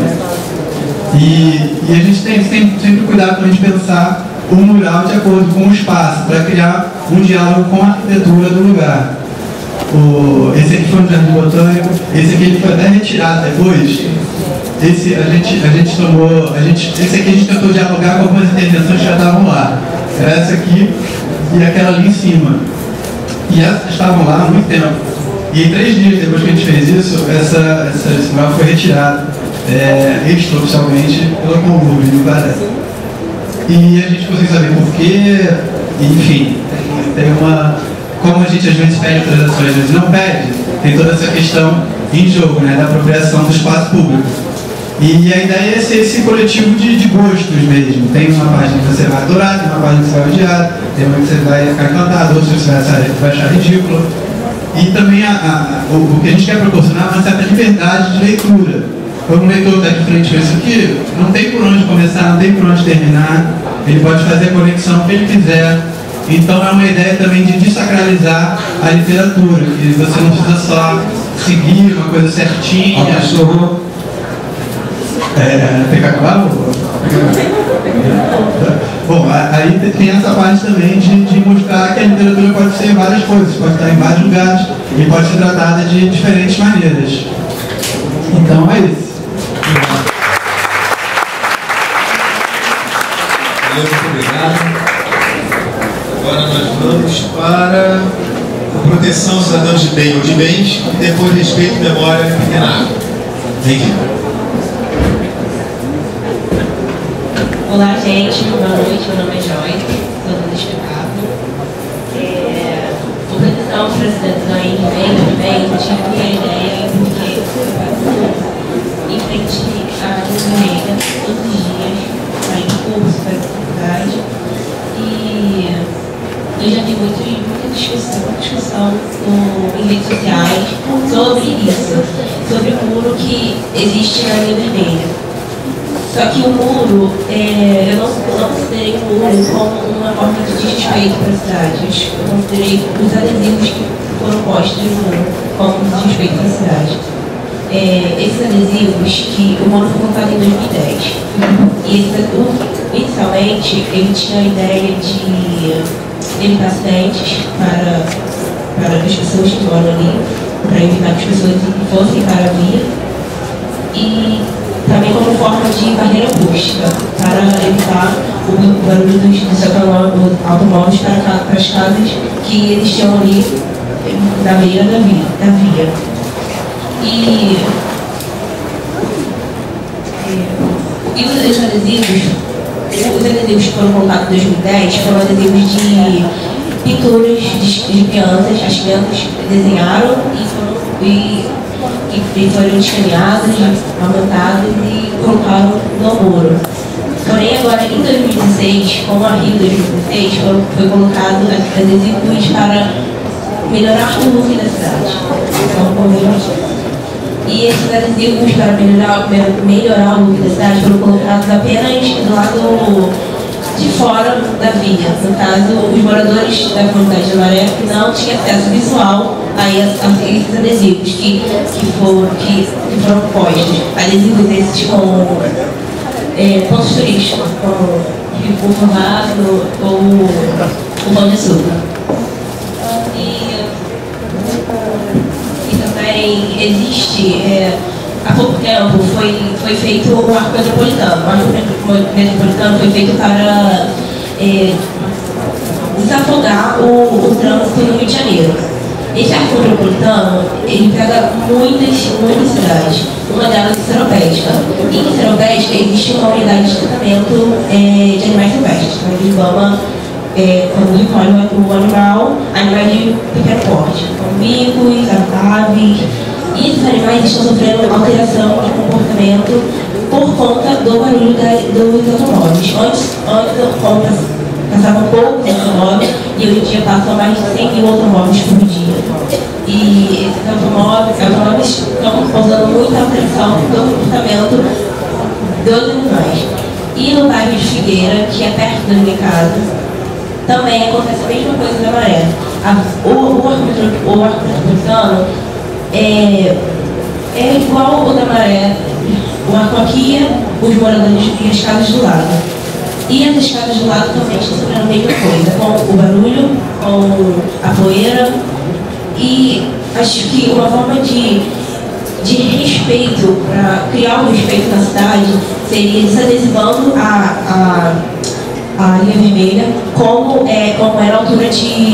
E a gente tem sempre cuidado também de pensar o mural de acordo com o espaço, para criar um diálogo com a arquitetura do lugar. Esse aqui foi um jardim botânico, esse aqui ele foi até retirado depois. Esse aqui a gente tentou dialogar com algumas intervenções que já estavam lá. Era essa aqui e aquela ali em cima. E essas estavam lá há muito tempo. E 3 dias depois que a gente fez isso, esse mural foi retirado. extraoficialmente pela Concurso, me parece. E a gente conseguiu saber por quê, enfim, tem uma... Como a gente às vezes pede autorizações, às vezes não pede, tem toda essa questão em jogo, né, da apropriação do espaço público. E a ideia é ser esse coletivo de gostos mesmo. Tem uma página que você vai adorar, tem uma página que você vai odiar, tem uma que você vai ficar encantado, outra que você vai achar ridícula. E também o que a gente quer proporcionar é uma certa liberdade de leitura. Quando o leitor está de frente com isso aqui, não tem por onde começar, não tem por onde terminar, ele pode fazer a conexão que ele quiser. Então é uma ideia também de desacralizar a literatura, que você não precisa só seguir uma coisa certinha. Tem que acabar? Bom, aí tem essa parte também de mostrar que a literatura pode ser várias coisas, pode estar em vários lugares e pode ser tratada de diferentes maneiras. Então é isso. Muito obrigado. Agora nós vamos para a proteção aos cidadãos de bem ou de bens e depois respeito, memória e pequena água. Vem aqui. Olá, gente. Boa noite. Meu nome é Joyce, sou do Studio-X. O proteção para cidadãos de bem ou de bens, eu tive a ideia porque eu passo em frente à Vermelha todos os dias, para ir no curso, para a faculdade. E eu já vi muita discussão em redes sociais sobre isso, sobre o muro que existe na linha vermelha. Só que o muro, eu não considerei o muro como uma forma de desrespeito para a cidade. Eu considerei os adesivos que foram postos no muro como desrespeito para a cidade. Esses adesivos, que o muro foi colocado em 2010. E inicialmente ele tinha a ideia de evitar acidentes para as pessoas que moram ali, para evitar que as pessoas fossem para a via. E também como forma de barreira acústica, para evitar o barulho dos automóveis para as casas que eles tinham ali na beira da via. E os adesivos que foram colocados em 2010 foram adesivos de pinturas de crianças. As crianças desenharam e foram escaneadas, aumentadas e colocaram no muro. Porém, agora em 2016, com a Rio 2016, foi colocado adesivos para melhorar o look da cidade. E esses adesivos para melhorar o look da cidade foram colocados apenas do lado de fora da via. No caso, os moradores da comunidade de Amanhã não tinham acesso visual a esses adesivos que foram postos. Adesivos esses com pontos turísticos, como o Forrado ou o Pão de Açúcar. E também existe, há pouco tempo foi feito o arco metropolitano. O arco metropolitano foi feito para desafogar o trânsito no Rio de Janeiro. Esse arco metropolitano, ele pega muitas cidades. Uma delas é Seropédica. E em Seropédica existe uma unidade de tratamento de animais silvestres. Então, eles vão, quando recolhem o animal, animais de pequeno porte, como micos, aves. E esses animais estão sofrendo alteração de comportamento por conta do barulho dos automóveis. Antes passavam poucos automóveis e hoje em dia passam mais de 100 mil automóveis por dia. E esses automóveis estão causando muita alteração do comportamento dos animais. E no bairro de Figueira, que é perto da minha casa, também acontece a mesma coisa na Maré. O arco metropolitano é igual ao da Maré. O arco aqui, os moradores e as casas do lado. E as escadas do lado também estão sofrendo a mesma coisa, com o barulho, com a poeira. E acho que uma forma de respeito, para criar o respeito na cidade, seria desadesivando a linha vermelha, como era a altura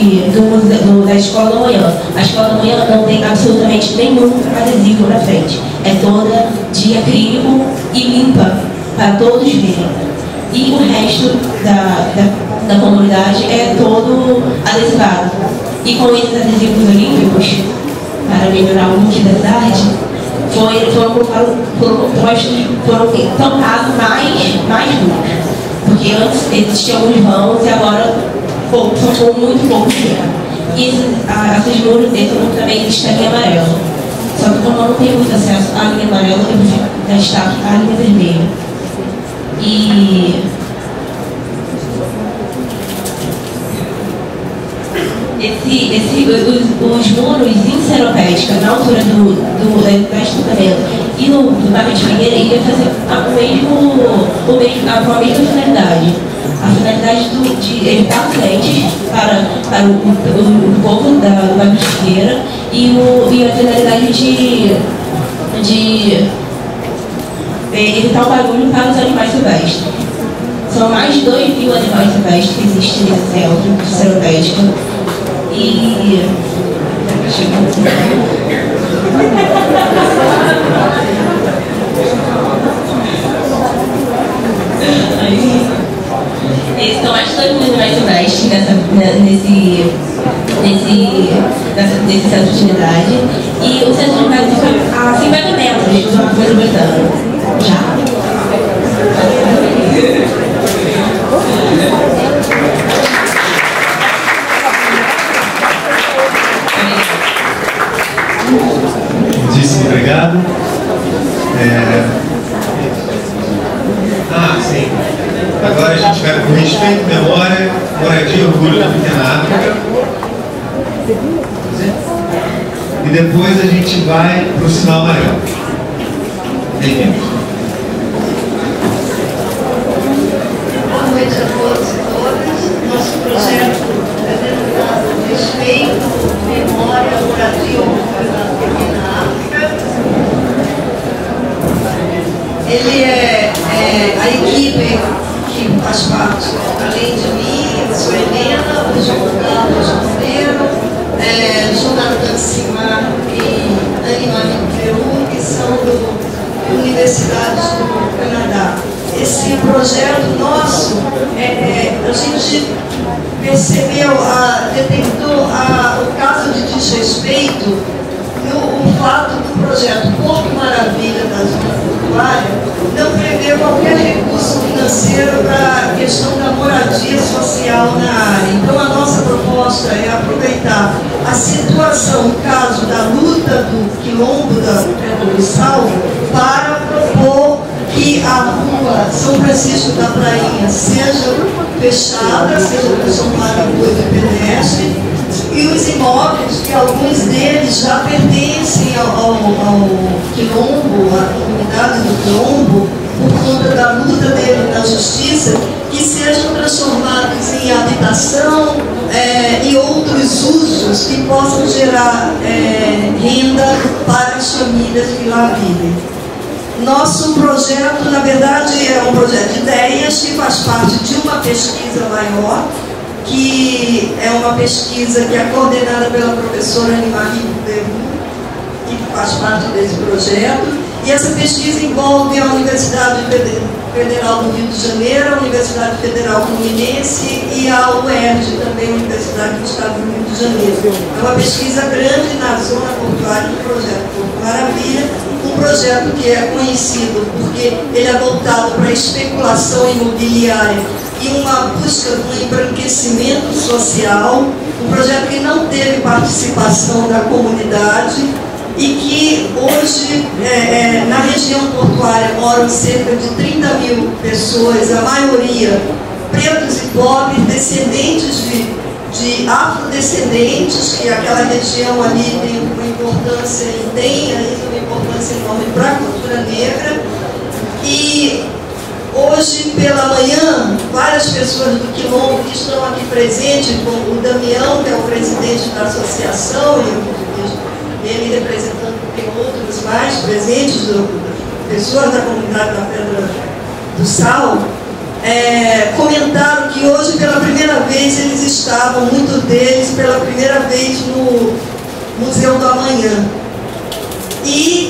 da Escola da Manhã. A Escola da Manhã não tem absolutamente nenhum adesivo na frente. é toda de acrílico e limpa para todos verem. E o resto da comunidade é todo adesivado. E com esses adesivos olímpicos, para melhorar o look da cidade, foram tampados mais muros. Porque antes existiam alguns vãos e agora são muito poucos mesmo. E esses muros dentro também existem a linha amarela. Só que como eu não tenho muito acesso à linha amarela, eu prefiro destacar a linha vermelha. E os muros em seropédica, na altura do equipamento e do bairro de Figueira, ia fazer a mesma finalidade. A finalidade de evitar acidentes para o povo do bairro de Figueira e a finalidade de evitar o barulho para os animais silvestres. São mais de 2.000 animais silvestres que existem nesse centro de seropédica. E eles estão mais de 2.000 animais silvestres nesse centro de unidade. E o centro de unidade fica a 50 metros do arco metropolitano. Já. Muitíssimo obrigado. Sim. Agora a gente vai com respeito, memória, moradia e orgulho da pequena África. E depois a gente vai para o sinal amarelo. Bem-vindos. Boa noite a todos e todas. Nosso projeto é denominado Respeito, Memória, Moradia e Orgulho da Pequena África. Ele é a equipe que faz parte, além de mim, eu sou Helena, o João Carlos Monteiro, Jonathan Simar e Animani Peru, que são universidades do Canadá. Esse projeto nosso, a gente percebeu, detectou o caso de desrespeito no fato do projeto Porto Maravilha da Zona Portuária não prevê qualquer recurso financeiro para a questão da moradia social na área. Então a nossa proposta é aproveitar a situação, o caso da luta do quilombo da Pedra do Sal, para propor que a rua São Francisco da Prainha seja fechada, seja transformada em rua de pedestre, e os imóveis, que alguns deles já pertencem ao quilombo, à comunidade do quilombo, por conta da luta dele na justiça, que sejam transformados em habitação e outros usos que possam gerar renda para as famílias que lá vivem. Nosso projeto, na verdade, é um projeto de ideias que faz parte de uma pesquisa maior, que é uma pesquisa que é coordenada pela professora Animani Peru, que faz parte desse projeto. E essa pesquisa envolve a Universidade Federal do Rio de Janeiro, a Universidade Federal Fluminense e a UERJ, também a Universidade do Estado do Rio de Janeiro. É uma pesquisa grande na zona portuária do projeto Porto Maravilha, um projeto que é conhecido porque ele é voltado para a especulação imobiliária e uma busca de um embranquecimento social, um projeto que não teve participação da comunidade e que hoje, na região portuária, moram cerca de 30.000 pessoas, a maioria pretos e pobres, descendentes de afrodescendentes, que aquela região ali tem uma importância, e tem ainda uma importância enorme para a cultura negra. E hoje, pela manhã, várias pessoas do Quilombo que estão aqui presentes, como o Damião, que é o presidente da associação, e ele representando, tem outros mais presentes, pessoas da comunidade da Pedra do Sal, comentaram que hoje, pela primeira vez, eles estavam, muitos deles, pela primeira vez no Museu do Amanhã. E que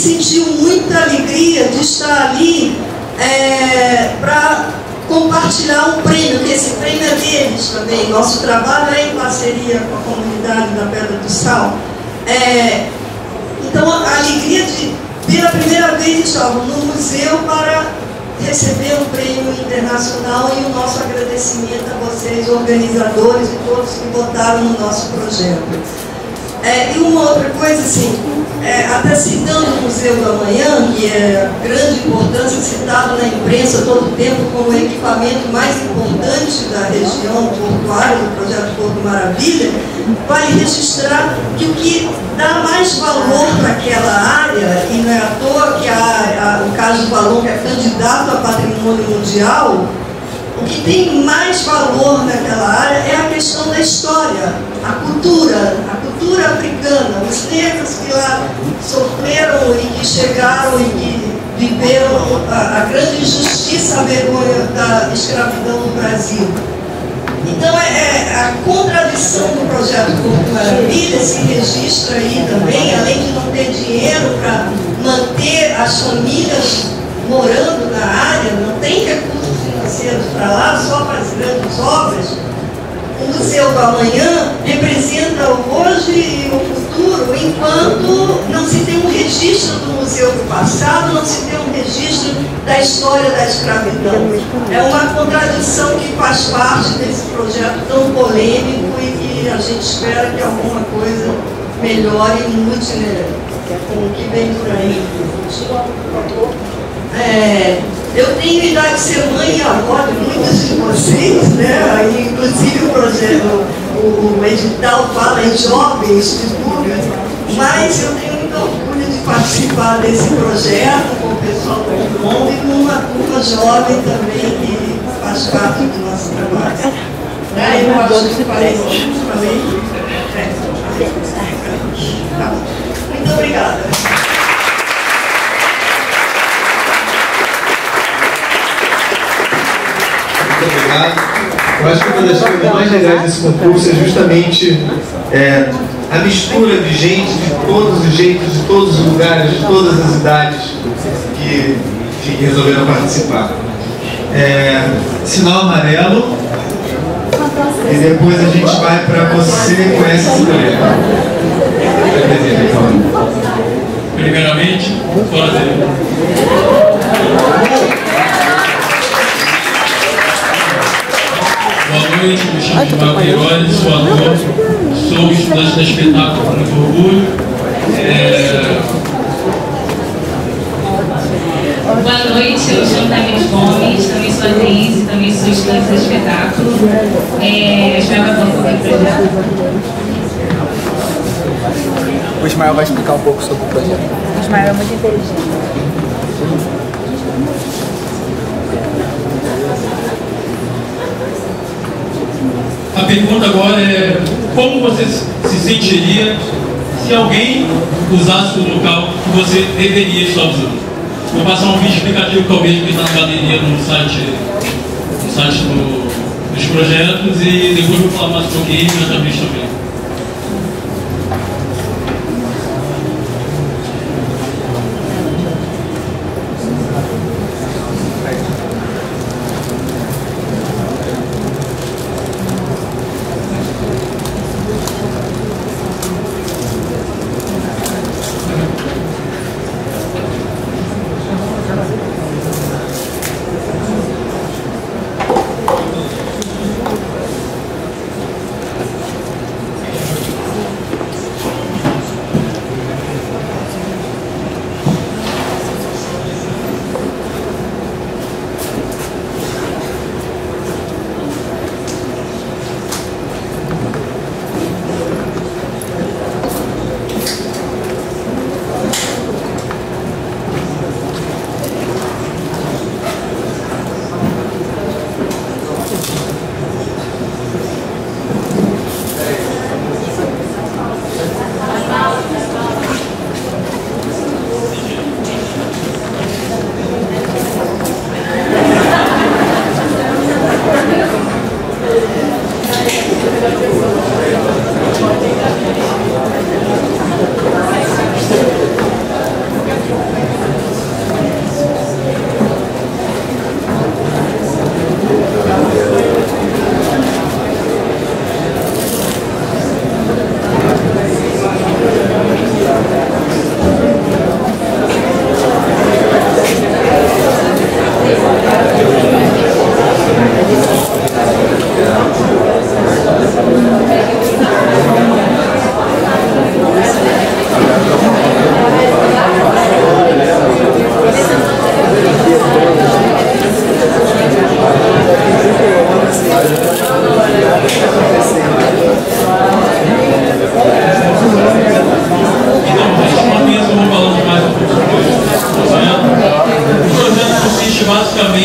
sentiu muita alegria de estar ali para compartilhar um prêmio, que esse prêmio é deles também. Nosso trabalho é em parceria com a comunidade da Pedra do Sal. Então, a alegria de, pela primeira vez, estavam no museu para receber um prêmio internacional, e o nosso agradecimento a vocês, organizadores e todos que votaram no nosso projeto. E uma outra coisa, assim, até citando o Museu do Amanhã, que é de grande importância, citado na imprensa todo o tempo como o equipamento mais importante da região portuária do projeto Porto Maravilha, vale registrar que o que dá mais valor para aquela área, e não é à toa que o caso do Valon, que é candidato a patrimônio mundial, o que tem mais valor naquela área é a questão da história, a cultura africana, os negros que lá sofreram e que chegaram e que viveram a grande injustiça, a vergonha da escravidão no Brasil. Então, a contradição do projeto Porto Maravilha se registra aí também, além de não ter dinheiro para manter as famílias morando na área, não tem recursos financeiros para lá, só para as grandes obras. O Museu do Amanhã representa o hoje e o futuro, enquanto não se tem um registro do museu do passado, não se tem um registro da história da escravidão. É uma contradição que faz parte desse projeto tão polêmico e que a gente espera que alguma coisa melhore e mude, né, com o que vem por aí. Eu tenho idade de ser mãe e avó de muitos de vocês, né? Inclusive o projeto, o edital fala em jovens, divulga, mas eu tenho muito orgulho de participar desse projeto com o pessoal do mundo e com uma turma jovem também que faz parte do nosso trabalho. Eu acho que falei. Muito obrigada. Muito obrigado. Eu acho que uma das coisas mais legais desse concurso é justamente a mistura de gente de todos os jeitos, de todos os lugares, de todas as idades que resolveram participar. Sinal amarelo, e depois a gente vai para você conhece esse projeto. Primeiramente, fora dele. Boa noite, me chamo Tiago Queiroz, sou ator, sou estudante da espetáculo com muito orgulho. Boa noite, eu chamo Tamires Gomes, também sou atriz e também sou estudante da espetáculo. Espero que eu possa projeto. O Ismael vai explicar um pouco sobre o projeto. O Ismael é muito inteligente. A pergunta agora é: como você se sentiria se alguém usasse o local que você deveria estar usando? Vou passar um vídeo explicativo que é o mesmo que está na galeria no site dos projetos, e depois vou falar mais um pouquinho e na também.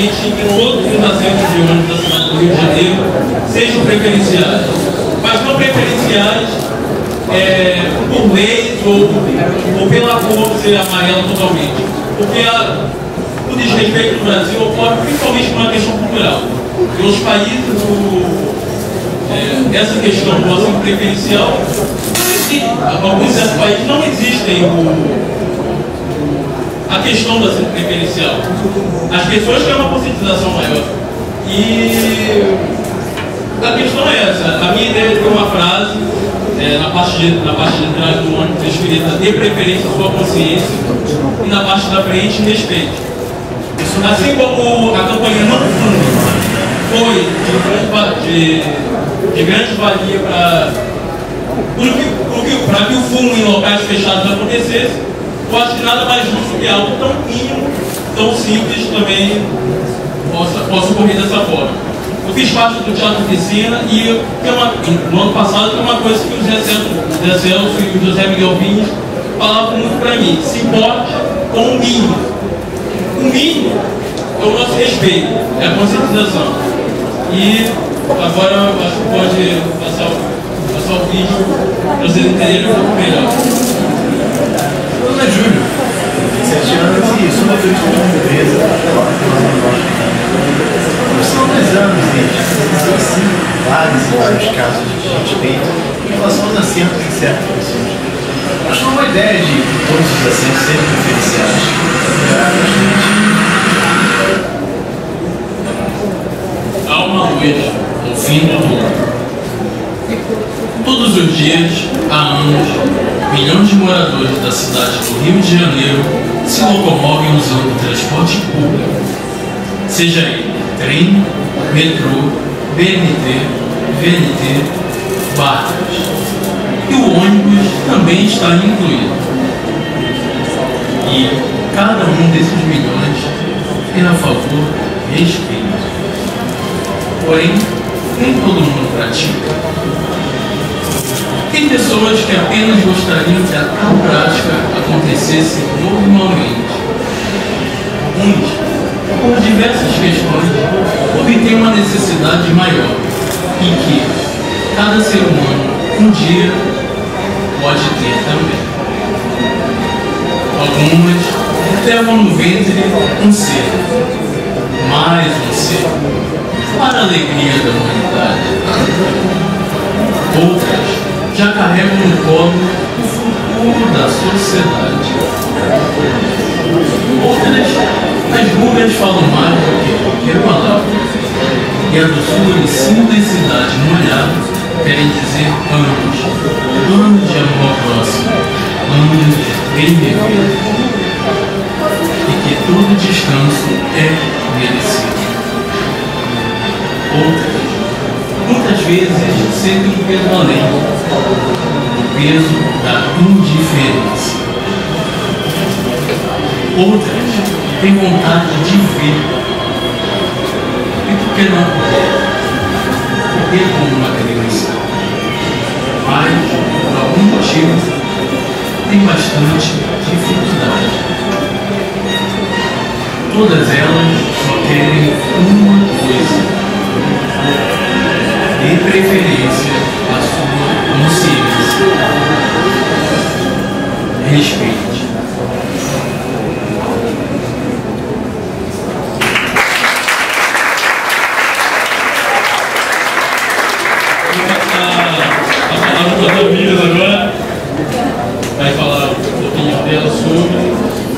futuramente que todos os assentos de ônibus da cidade do Rio de Janeiro sejam preferenciais. Mas não preferenciais por leis ou pela cor ser amarela totalmente. Porque o desrespeito no Brasil ocorre principalmente por uma questão cultural. E os países, essa questão do assento preferencial, alguns certos países não existem a questão do assento preferencial. As pessoas têm uma conscientização maior. E a questão é essa. A minha ideia é ter uma frase na parte de trás do ônibus escrita "dê preferência à sua consciência" e na parte da frente "respeite". Assim como a campanha Não Fume foi de grande valia para que o fumo em locais fechados acontecesse, eu acho que nada mais justo que algo tão mínimo, tão simples também possa ocorrer dessa forma. Eu fiz parte do Teatro Oficina e no ano passado tem uma coisa que o Zé Celso e o José Miguel Vinhas falavam muito para mim: se importe com o mínimo. O mínimo é o nosso respeito, é a conscientização. E agora eu acho que pode passar o vídeo para vocês entenderem um pouco melhor. Meu nome é Júlio, 27 anos e sou motorista de uma empresa. São 2 anos e já sim, vários casos de desrespeito em relação aos assentos em certas pessoas. Acho que é uma ideia de todos os assentos serem preferenciais. Há uma luz no fim do túnel. Todos os dias, há anos, milhões de moradores da cidade do Rio de Janeiro se locomovem usando o transporte público, seja ele trem, metrô, BRT, VNT, barcas. E o ônibus também está incluído. E cada um desses milhões é a favor do respeito. Porém, nem todo mundo pratica. Tem pessoas que apenas gostariam que a tal prática acontecesse normalmente. Uns, por diversas questões, obtêm uma necessidade maior e que cada ser humano um dia pode ter também. Algumas levam no ventre um ser, mais um ser, para a alegria da humanidade. Outras já carregam no colo o futuro da sociedade. Outras, as rugas falam mais do que qualquer palavra, e a doçura e simplicidade no olhar querem dizer anos de amor próximo, anos de bem viver, e que todo descanso é merecido. Outras, muitas vezes, sentem o peso além, o peso da indiferença. Outras têm vontade de ver, e por que não poder como uma criança? Mas, por algum motivo, tem bastante dificuldade. Todas elas só querem uma coisa: de preferência a sua consciência. Respeite. A palavra para a Minas agora vai falar um pouquinho dela sobre.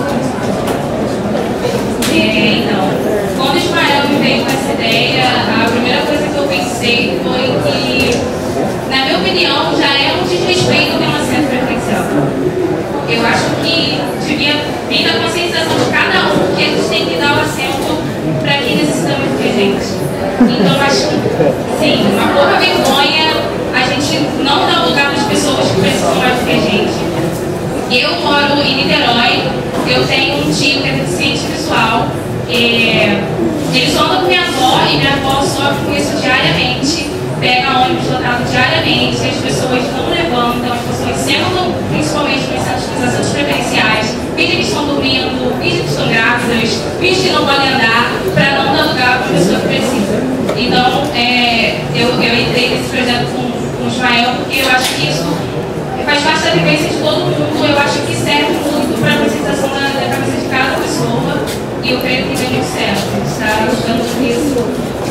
Então, quando o Ismael me veio com essa ideia, a primeira coisa que eu pensei foi que, na minha opinião, já é um desrespeito ter um assento preferencial. Eu acho que devia vir da conscientização de cada um que a gente tem que dar o assento para quem necessita muito de gente. Então, acho que, sim, uma pouca vergonha a gente não dar lugar para as pessoas que precisam mais do que a gente. Eu moro em Niterói, eu tenho um tio que é deficiente visual. Ele só anda com minha avó e minha avó sofre com isso diariamente, pega ônibus lotado diariamente, as pessoas não levantam, as pessoas sentam, principalmente nos assentos preferenciais, fingem que estão dormindo, fingem que estão grávidas, fingem que não podem andar, para não dar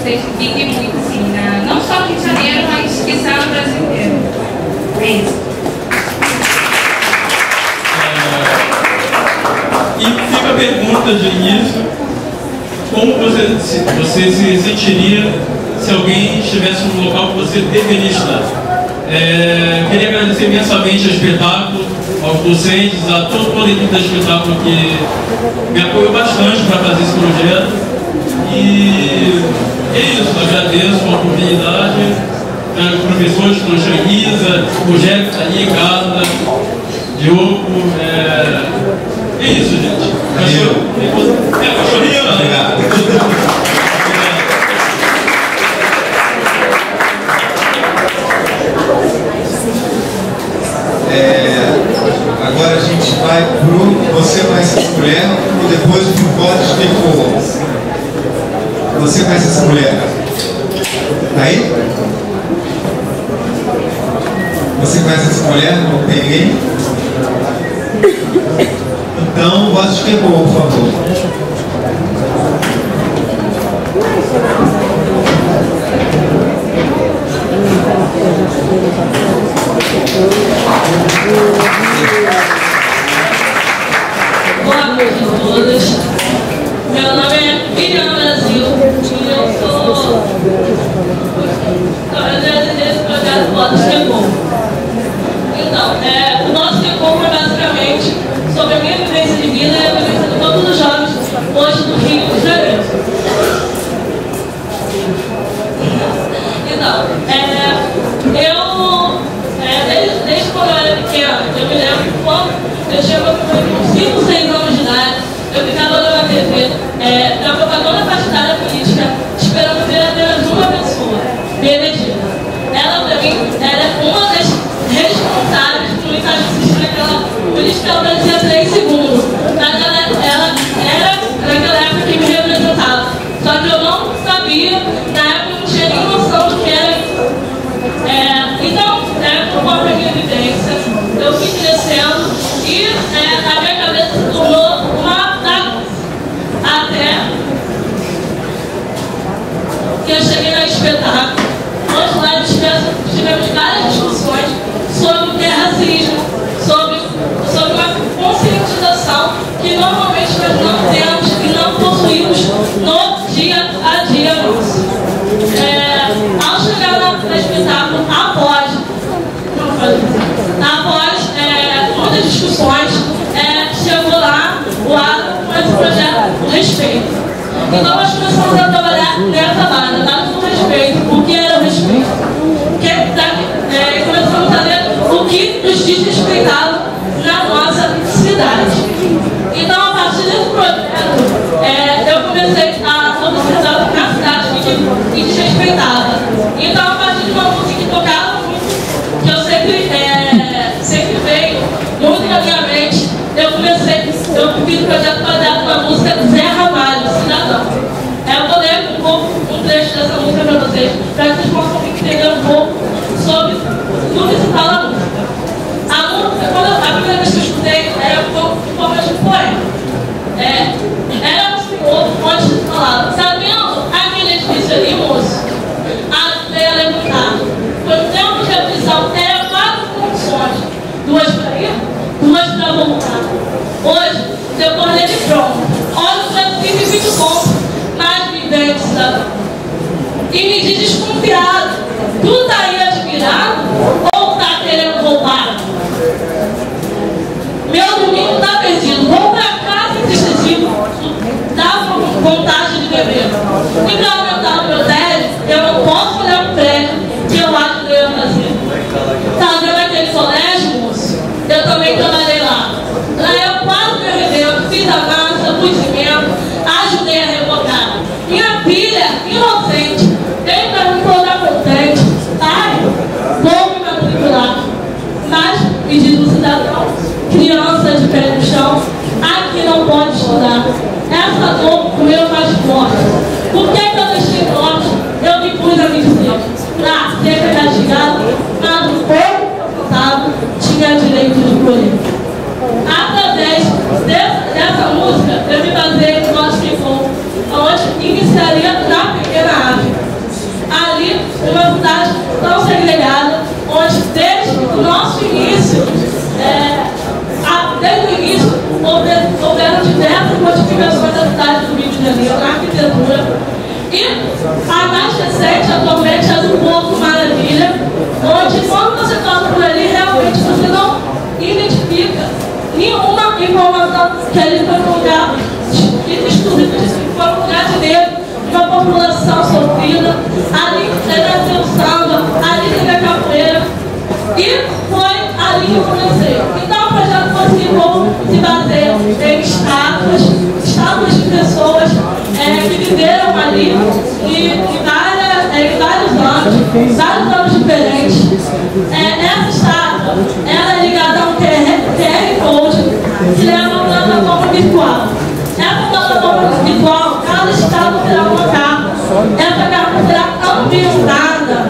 vocês fiquem muito assim, não só no Rio de Janeiro, mas quizá no Brasil inteiro. É isso. E fica a pergunta de início: como você se sentiria se alguém estivesse no local que você deveria estar? Queria agradecer imensamente ao espetáculo, aos docentes, a toda a equipe do espetáculo que me apoiou bastante para fazer esse projeto. E é isso, agradeço a oportunidade, os professores, professora Isa, o Rogério que está ali em casa, Diogo. É isso, gente. Cachorrinho, agora a gente vai pro Você Conhece Essa Mulher e depois o Pode Explicou. Você conhece essa mulher? Tá aí? Você conhece essa mulher? Não tem ninguém? Então, voz explicou, por favor. Boa noite a todos. Meu nome é Miriam Brasil e eu sou desse projeto Votos Recom. Então, o nosso Recom é basicamente sobre a minha vivência de vida e a vivência de todos os jovens hoje no Rio de Janeiro. Então, desde quando eu era pequena, eu me lembro quando eu chegava com 5, 6 anos de idade, eu ficava olhando a TV, na propaganda partidária política, esperando ver apenas uma pessoa, Benedita. Ela, para mim, era uma das responsáveis por me fazer assistir aquela política, ela dizia 3 segundos. Mas ela era, naquela época, que me representava. Só que eu não sabia, na época eu não tinha nem noção do que era isso. Então, conforme a minha vivência, eu fui crescendo e a minha cabeça se tornou uma bagunça. Até que eu cheguei no espetáculo, onde lá tivemos várias discussões sobre o que é racismo, sobre uma conscientização que normalmente nós não temos e não possuímos no dia a dia nosso. Ao chegar no espetáculo, após muitas discussões, chegou lá o ato com esse projeto, o respeito. Então nós começamos a trabalhar nessa base, dado do respeito, o que era o respeito. Começamos a ver o que nos desrespeitava na nossa cidade. Então, a partir desse projeto, eu comecei a observar a cidade que desrespeitava. Então, a partir de uma música que tocava muito, que eu sempre veio muito na minha mente, eu fiz o projeto baseado na música Zé Ramalho, Cidadão. Eu vou ler um trecho dessa música para vocês possam entender um pouco sobre o que se fala na música. A música, a primeira vez que eu escutei, era um pouco de forma de poema. Era um senhor onde se falava: sabendo aquele edifício ali, moço, a veia levantar. Foi um tempo de aflição, eram 4 condições: 2 para ir, 2 para voltar. Hoje, eu tornei de pronto. Olha o Francisco e fico bom, mas me vem, cidadão. E me diz desconfiado: tu tá aí admirado ou tá querendo roubar? Meu domingo tá perdido, vou pra casa entristecido, dá vontade de beber. E pra aumentar o meu tédio, eu não posso olhar pro prédio que eu acho que eu ia fazer. Tá vendo aquele colégio, moço? Eu também trabalhei lá. Lá eu quase me arrebento, fiz a massa, pus cimento, ajudei a rebocar. Minha filha, inocente, veio pra me tornar contente. E a mais recente, atualmente, é do Porto Maravilha, onde quando você passa por ali, realmente você não identifica nenhuma informação que ali foi um lugar exclusivo, foi um lugar de medo, uma população sofrida. Ali teve o samba, ali teve a capoeira, e foi ali que eu comecei. Então o projeto Concurso se baseia em estátuas de pessoas que viveram ali em vários anos diferentes. Essa estátua ela é ligada a um QR Code que leva a uma plataforma virtual. Essa plataforma virtual, cada estátua terá uma capa. Essa capa será ambientada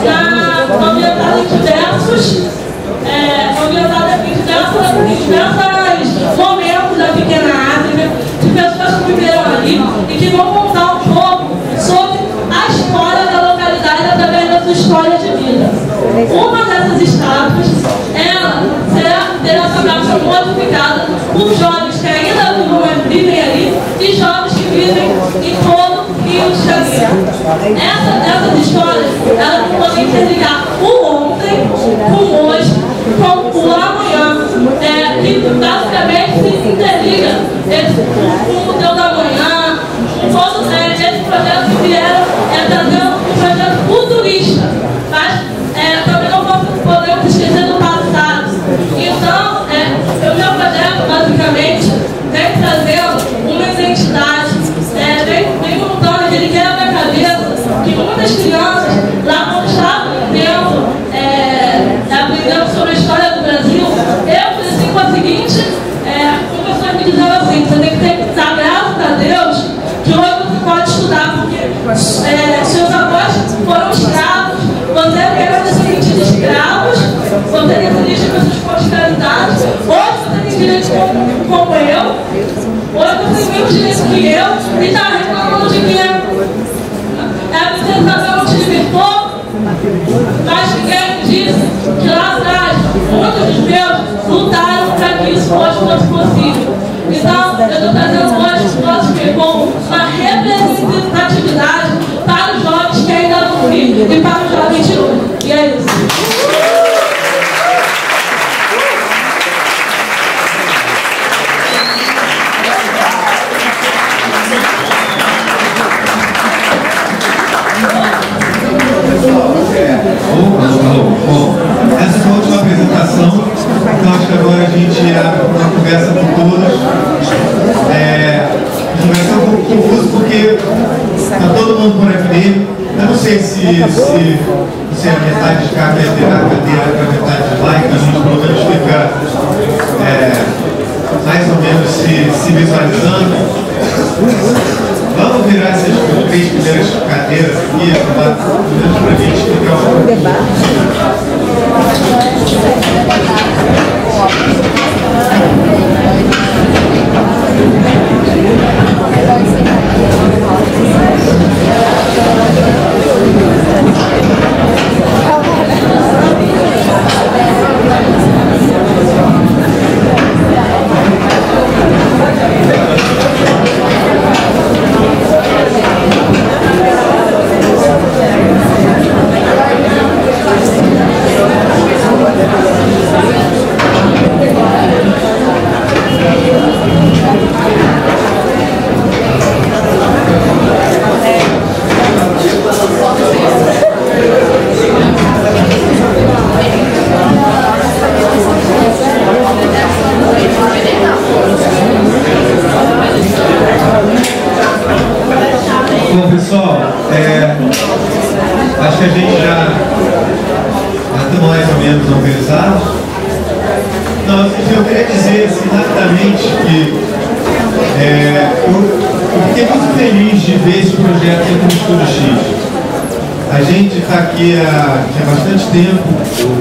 em diversos momentos da pequena África, de pessoas que viveram ali e que vão contar um pouco sobre a história da localidade através da sua história de vida. Uma dessas estátuas, ela terá sua capa modificada por jovens que ainda vivem ali e jovens que vivem em todo o Rio de Janeiro. Essas histórias, elas podem interligar o ontem com o hoje, com o amanhã, que basicamente se interliga com o Museu da Amanhã, com todo esse projeto que vieram trazer um projeto futurista, mas também não podemos esquecer do passado. Então, o meu projeto basicamente vem trazendo uma identidade, vem montando aquele quebra-cabeça que muitas crianças lá quando estavam aprendendo sobre a história do Brasil, eu cresci com a seguinte, professor me dizendo assim, você tem que dar graças a Deus que hoje você pode estudar, porque seus avós foram escravos, você era descendente de escravos, você tem descendente com suas prosperidades, hoje você tem direito como eu, hoje você tem o mesmo direito que eu, e está reclamando de quê? Você sabe onde te libertou? Mas ninguém disse que lá atrás muitos dos meus lutaram para que isso fosse possível. Então, eu estou trazendo hoje com uma representatividade para os jovens que ainda não viram e para os jovens de hoje. E é isso. Bom, essa foi a última apresentação, então acho que agora a gente abre uma conversa com todos. Vai ser um pouco confuso porque está todo mundo por aqui. Eu não sei se a metade de cá vai virar a cadeira para a metade de lá, então a gente pelo menos fica mais ou menos se visualizando. Vamos virar essas 3 primeiras cadeiras aqui, pelo menos para a gente ficar um debate. Bom, pessoal, acho que a gente já está mais ou menos organizado. Então, eu queria dizer assim, rapidamente que eu fiquei muito feliz de ver esse projeto aqui no Studio-X. A gente está aqui há bastante tempo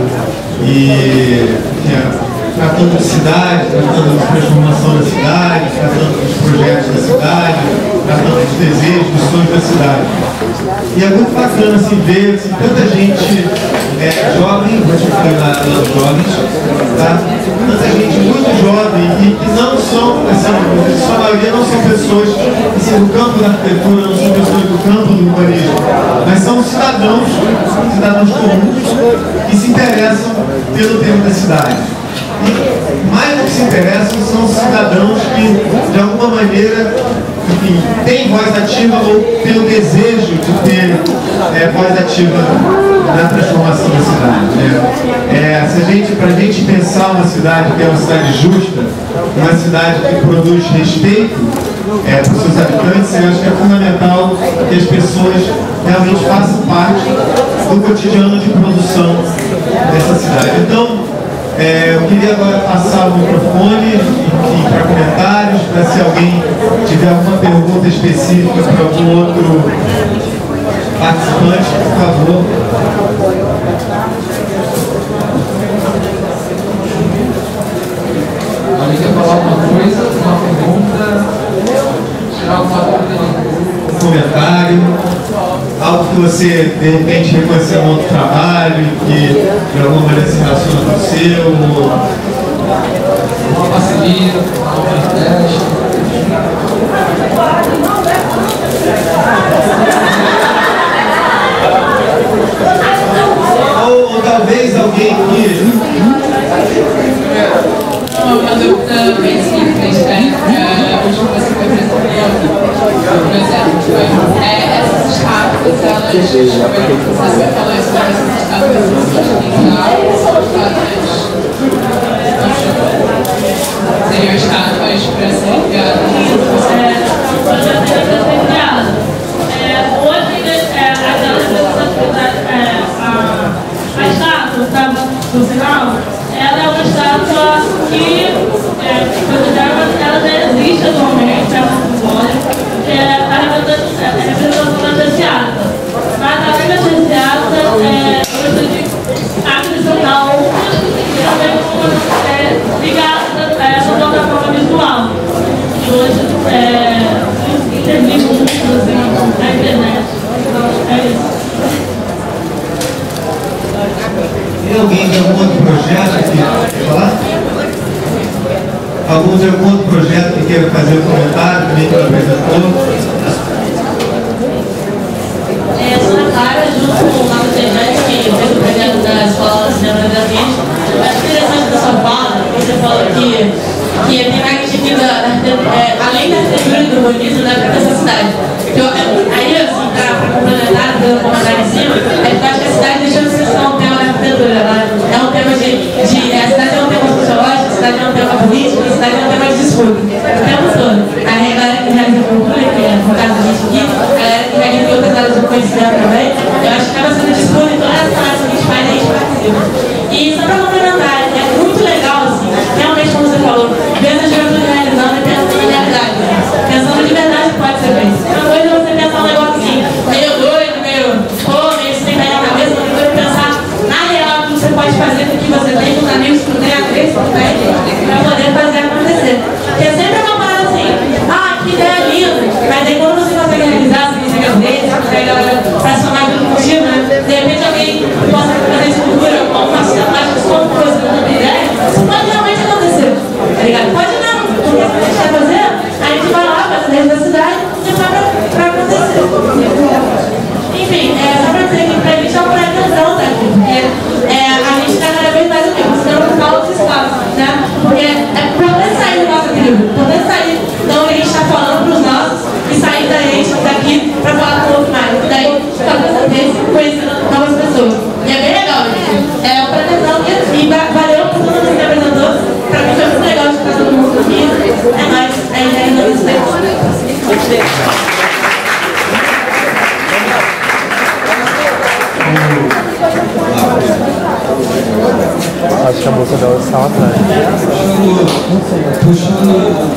e tratando de cidade, tratando de transformação da cidade, tratando dos projetos da cidade, tratando dos desejos, dos sonhos da cidade. E é muito bacana assim, ver assim, tanta gente jovem, vou te falar dos jovens, tá? Tanta gente muito jovem e que não são, a sua maioria não são pessoas do campo da arquitetura, não são pessoas do campo do urbanismo, mas são cidadãos comuns que se interessam pelo tema da cidade. E mais do que se interessam são cidadãos que, de alguma maneira, enfim, têm voz ativa ou têm o desejo de ter voz ativa na transformação da cidade. Para a gente pensar uma cidade que é uma cidade justa, uma cidade que produz respeito para os seus habitantes, eu acho que é fundamental que as pessoas realmente façam parte do cotidiano de produção dessa cidade. Então, eu queria agora passar o microfone para comentários, para se alguém tiver alguma pergunta específica para algum outro participante, por favor. Alguém quer falar alguma coisa, uma pergunta, tirar alguma dúvida? Um comentário, algo que você de repente reconheceu no outro trabalho, que de alguma maneira se relaciona com o seu, uma parceria, uma teste. Ou talvez alguém que... Uma dúvida bem simples, né? O que você foi apresentando, por exemplo, essas estátuas, elas, você falou isso, essas estátuas seriam estátuas para ser criadas? A estátua, por sinal, ela é uma estátua que, ela já existe atualmente, é uma simbólica, que é a representação da Jessiata. Mas além da Jessiata, eu gostaria de acrescentar algumas coisas ligadas a essa plataforma visual, que hoje intervém muito assim, na internet. Então, é isso. Tem alguém de algum outro projeto que quer falar? Algum de algum outro projeto que queira fazer um comentário, também que apresentou? Eu sou a Clara, junto com o Marcos Fernandes, que fez o projeto da Escola Cinema da Vista. Eu acho interessante da sua fala, você falou que tem mais que além da arquitetura e do urbanismo, da dessa cidade. Aí, assim, para complementar, dando um comentário em cima, eu acho que a cidade deixou de ser só um tema da arquitetura. Ela é um tema a cidade é um tema sociológico, a cidade é um tema político, a cidade é um tema de disputa. O tempo todo. A galera que realiza cultura, que é no caso da gente aqui, a galera que realiza outras áreas do conhecimento também, eu acho que acaba sendo disputa em todas as áreas que a gente faz, a gente participa. E só para complementar, é muito legal, assim, realmente, como você falou, ver a juventude realizando e pensando na realidade, né? Pensando de verdade que pode ser feito. Uma coisa é você pensar um negócio assim, meio doido, meio sem pé na cabeça, uma coisa é pensar na real o que você pode fazer com o que você tem, com os amigos que tem, a vez que tem, para poder fazer acontecer. Porque é sempre uma parada assim, que ideia linda, mas aí quando você consegue realizar, você consegue as ideias, você consegue fracionar tudo contigo, né? De repente alguém possa fazer escultura ou uma cidade com uma coisa, uma ideia, isso pode realmente acontecer, tá ligado? Pode não, porque se a gente quer fazer, a gente vai lá, faz dentro da cidade e vai pra acontecer. Enfim, só pra dizer que pra gente é uma pretensão daqui, porque a gente tá cada vez mais buscando novos espaços, né? Porque é poder sair do nosso equilíbrio, poder sair de onde a gente tá falando pros nossos e sair da gente daqui pra falar com o outro mais. E daí, talvez conhecendo novas pessoas. E é bem legal, gente. É uma pretensão e valeu por tudo que você apresentou. Pra mim foi muito legal de estar todo mundo aqui. É nóis, a gente ainda não está. Acho que a bolsa dela está lá atrás. Puxando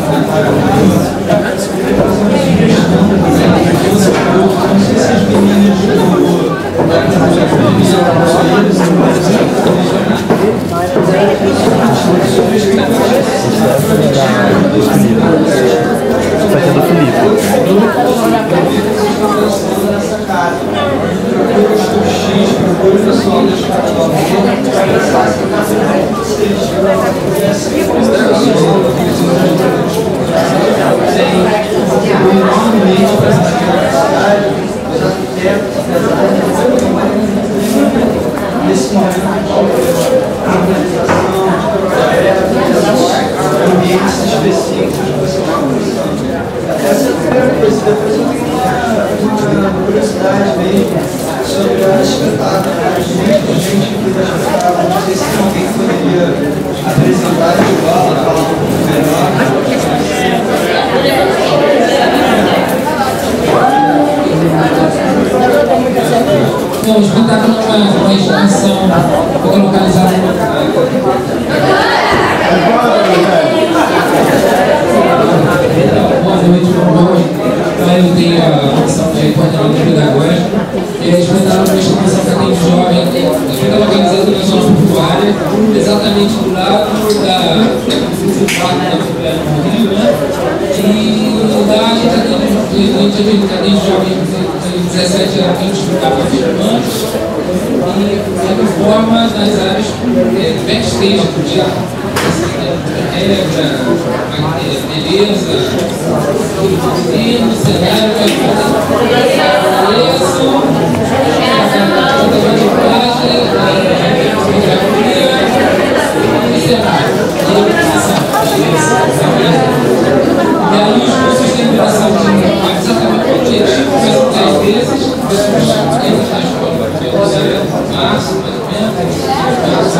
não sei se as meninas do Felipe. enormemente a presença da cidade, dos arquitetos, nesse momento de organização, de projetos, ambientes específicos que você está conversando. Essa é a primeira coisa. Depois eu tenho uma curiosidade mesmo sobre a espetáculo. Muita gente que da espetáculo, não sei se alguém poderia apresentar igual, falar um pouco melhor. Bom, o espetáculo é uma expansão localizada boa noite, eu tenho a opção de coordenador pedagógico. E a espetáculo é uma instituição que atende jovem, fica localizado na zona portuária, exatamente do lado do parque da Rio, né? E lá a gente atende jovens de 17 a 24 anos e reforma nas áreas backstage do teatro. Beleza, e no cenário vai isso, fotografia e cenário, e iluminação. E aí os cursos têm duração de exatamente o objetivo, mas 10 vezes, pessoas entram na escola em março, mais ou menos,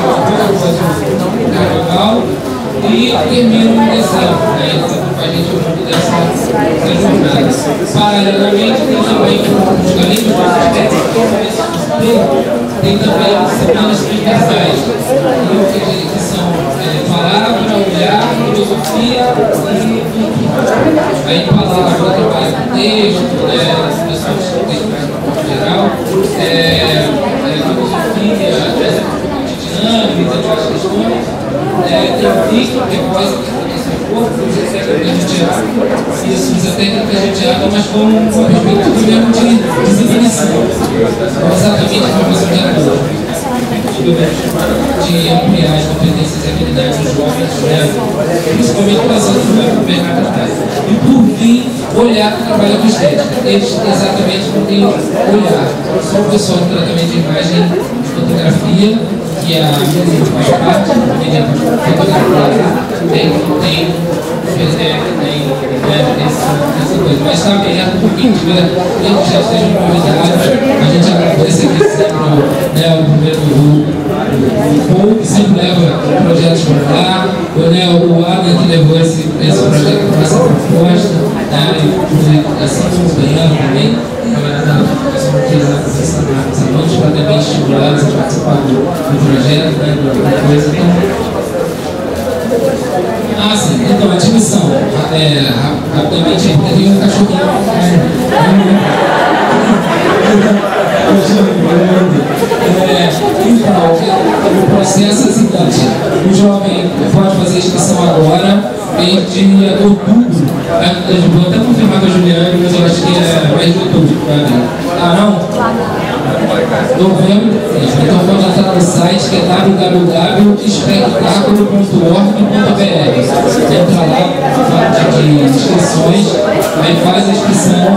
carnaval, e terminam em dezembro, né? Então a gente ouve dessa jornada. Paralelamente tem também, além dos cursos técnicos, tem também disciplinas transversais, que são palavra, olhar, filosofia e aí palavra trabalha com texto, pessoas que têm texto em geral, filosofia, dinâmica, várias questões. Tem o pico, que é voz que acontece no corpo, usa técnica de teatro, isso usa técnica de teatro, mas com uma perspectiva mesmo de designação, exatamente a formação de ator, de ampliar as competências e habilidades dos jovens, principalmente pensando no mercado de trabalho. E por fim, olhar que trabalha com estética. Eles exatamente não têm olhar, são o pessoal de tratamento de imagem, de fotografia, que a menina faz parte, a menina fotografada, tem essa coisa, mas está aberto por quem tiver, quem já esteja convidado, a gente agradece aqui sempre o primeiro Paul, que sempre leva projetos para lá, o Adam que levou esse projeto para essa proposta, assim como o Baiano também, essa noite para também estimular a participar do projeto, da coisa. Sim, então a admissão, rapidamente, porque tem um cachorrinho. Então, o processo é o seguinte: o jovem pode fazer a inscrição agora, desde outubro. Vou até confirmar com a Juliana, mas eu acho que é mais de outubro. Não? Novembro, então pode entrar no site que é www.espectaculo.org.br. Entra lá, parte de inscrições, aí faz a inscrição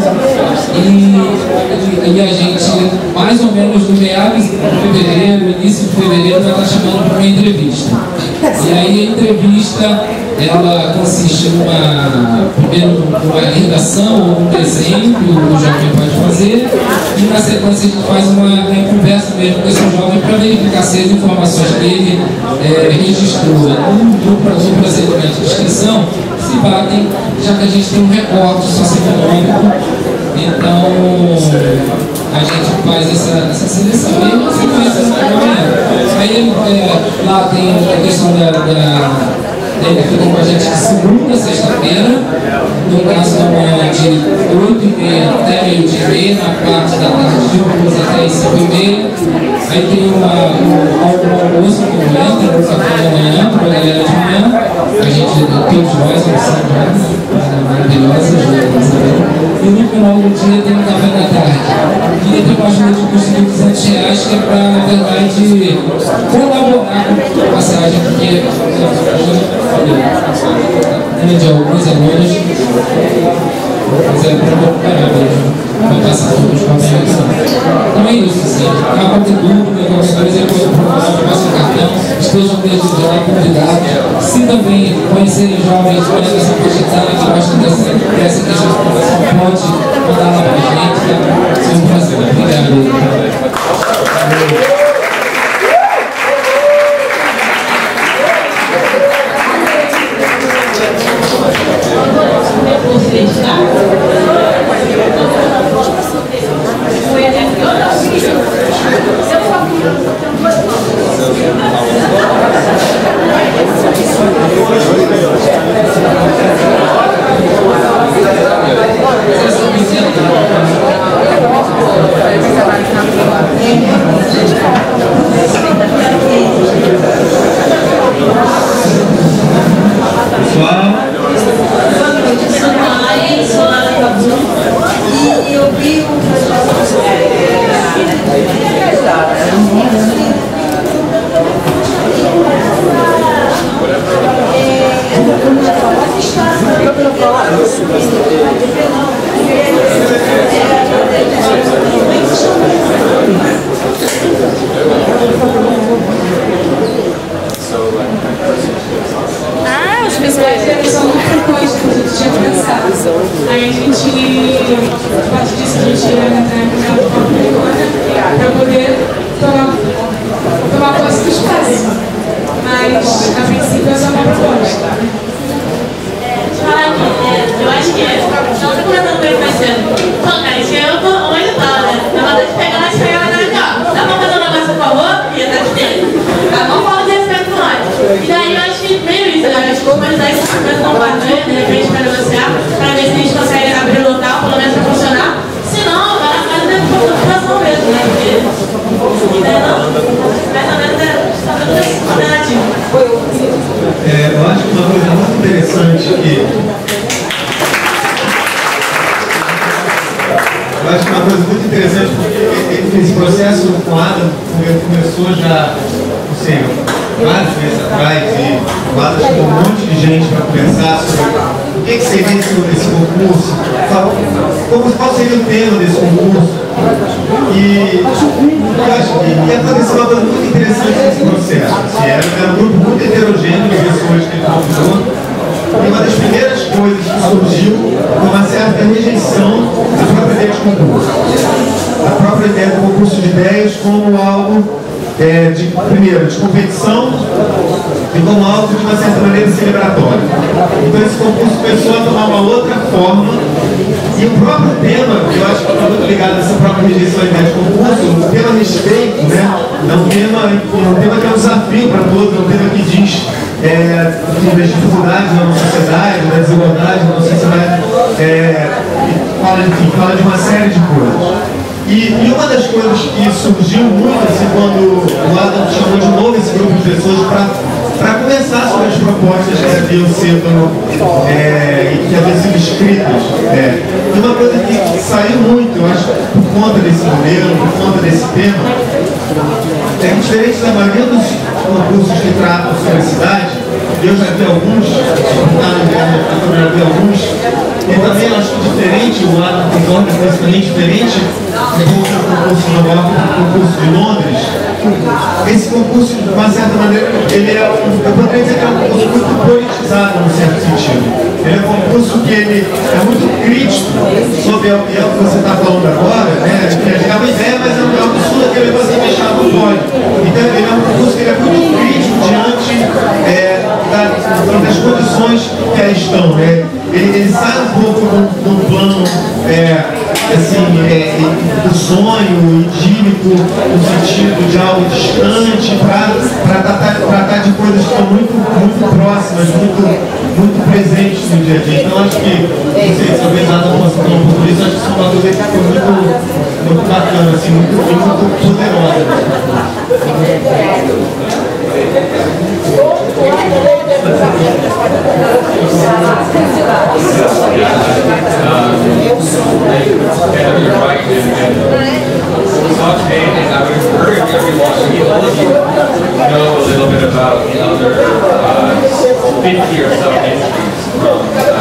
e a gente, mais ou menos no meados de fevereiro, início de fevereiro, vai estar chamando para uma entrevista. E aí a entrevista, ela consiste primeiro numa redação ou um desenho que o jovem pode fazer, e na sequência a gente faz uma conversa mesmo com esse jovem para verificar se as informações que ele registrou no procedimento de inscrição se batem, já que a gente tem um recorte socioeconômico. Então a gente faz essa seleção e você conhece essa jovem. Aí lá tem a questão ele fica com a gente de segunda a sexta-feira, no caso da manhã de 8h30 até meio-dia, na parte da tarde de 11 até 5h30. Aí tem um almoço no momento, no café da manhã, para a galera de manhã. A gente, todos nós, almoçamos maravilhosas, e no final do dia tem um café da tarde. E tem uma ajuda de custo de R$200, que é para, na verdade, colaborar com a passagem, porque de alguns alunos, mas é para recuperar mesmo, para passar todos com a atenção. Então é isso, assim, qualquer dúvida, qualquer coisa, pode procurar o nosso cartão, estejam desde já convidados. Se também conhecerem jovens de orientação vegetal que gostam dessa questão de formação, pode mandar lá para a gente, tá? Isso é um prazer. Obrigado. Os visuais são muito frequentes que a gente tinha pensado. Aí a gente, por parte disso, a gente ia entrar em contato com a prefeitura para poder tomar posse do espaço. Mas, a princípio, essa é uma proposta. Eu acho que é. Não tô comentando com ele mais cedo. Pô, cara, eu tô onde tá, né? Dá vontade de pegar lá e chegar lá aqui, ó. Dá pra fazer um negócio, por favor? E tá difícil. Tá bom, fala de respeito com nós. E daí eu acho que meio isso, né? Acho que vou humanizar esse documento com o partner, de repente, para negociar, para ver se a gente consegue abrir o local, pelo menos para funcionar. Se não, vai na casa da população mesmo, né? Porque. E daí não. Mais ou menos está tudo alternativo. Eu acho que uma coisa muito interessante que eu acho que uma coisa muito interessante porque esse processo com o Adam começou já, não sei, vários meses atrás, e o Adam chamou um monte de gente para conversar sobre o que seria esse concurso, qual seria o tema desse concurso. E eu acho que ia acontecer uma coisa muito interessante nesse processo. Era um grupo muito heterogêneo de pessoas que ele convidou. E uma das primeiras coisas que surgiu foi uma certa rejeição da própria ideia de concurso. A própria ideia do concurso de ideias como algo, primeiro, de competição e como algo de uma certa maneira celebratório. Então esse concurso começou a tomar uma outra forma e o próprio tema, que eu acho que está muito ligado a essa própria rejeição à ideia de concurso, o tema respeito, né? É um tema que é um desafio para todos, é um tema que diz das dificuldades na nossa sociedade, da desigualdade na nossa sociedade, fala de uma série de coisas. E uma das coisas que surgiu muito assim, quando o Adam chamou de novo esse grupo de pessoas para conversar sobre as propostas que haviam sido que haviam sido escritas. E uma coisa que saiu muito, eu acho, por conta desse modelo, por conta desse tema, é que diferente da maioria dos concursos que tratam sobre a cidade, eu já vi alguns, eu já vi alguns, e também acho que diferente, o Adam concorda com isso também, diferente do concurso de Nova York, do concurso de Londres. Esse concurso, de uma certa maneira, ele eu poderia dizer que é um concurso muito politizado, num certo sentido. Ele é um concurso que ele é muito crítico sobre o que você está falando agora, né? Que é uma ideia, mas é um absurdo aquele negócio de fechar no pode. Então, ele é um concurso que ele é muito crítico diante das condições que aí estão, né? Ele sai um pouco de um plano do sonho idílico, no sentido de algo distante, para tratar de coisas que estão muito próximas, muito presentes no dia a dia. Então acho que, não sei se talvez nada possa falar um pouco disso, acho que isso é uma coisa que ficou muito bacana, assim, muito poderosa. talk today, and I would encourage everyone, all of you know a little bit about the other 50 or so entries from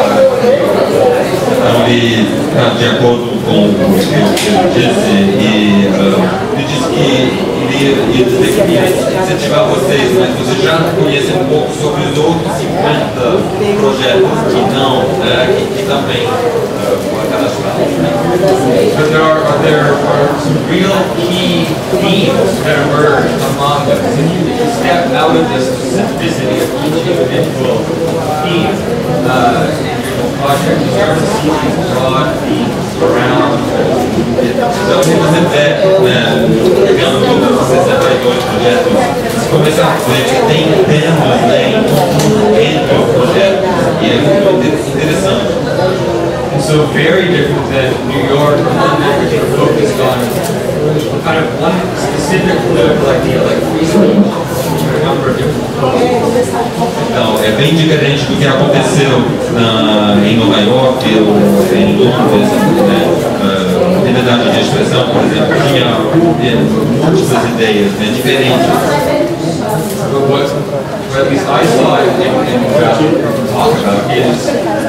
Ele está de acordo com o que ele disse, e ele disse que ele ia dizer que ia incentivar vocês, mas vocês já conhecem um pouco sobre os outros 50 projetos que não, que também foram cadastrados. But there are some real key themes that emerge among them. If you step out of the specificity of each individual theme in your project, you start to see these broad themes around. Então, se você pega, pegando todos os 62 projetos, você começa a ver que tem temas entre os projetos, e é muito interessante. And so very different than New York, London, which are focused on kind of one specific political idea, like free speech. There are a number of different proposals. Então, é bem diferente do que aconteceu em Nova York ou em Londres, liberdade de expressão, por exemplo, tinha múltiplas ideias diferentes. But what at least I saw and talk about is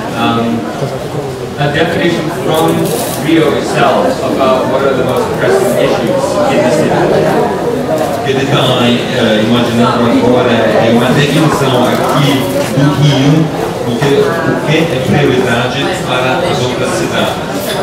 a definition from Rio itself about what are the most pressing issues in the city. Ele está imaginando agora uma definição aqui do Rio, do que é prioridade para as outras cidades.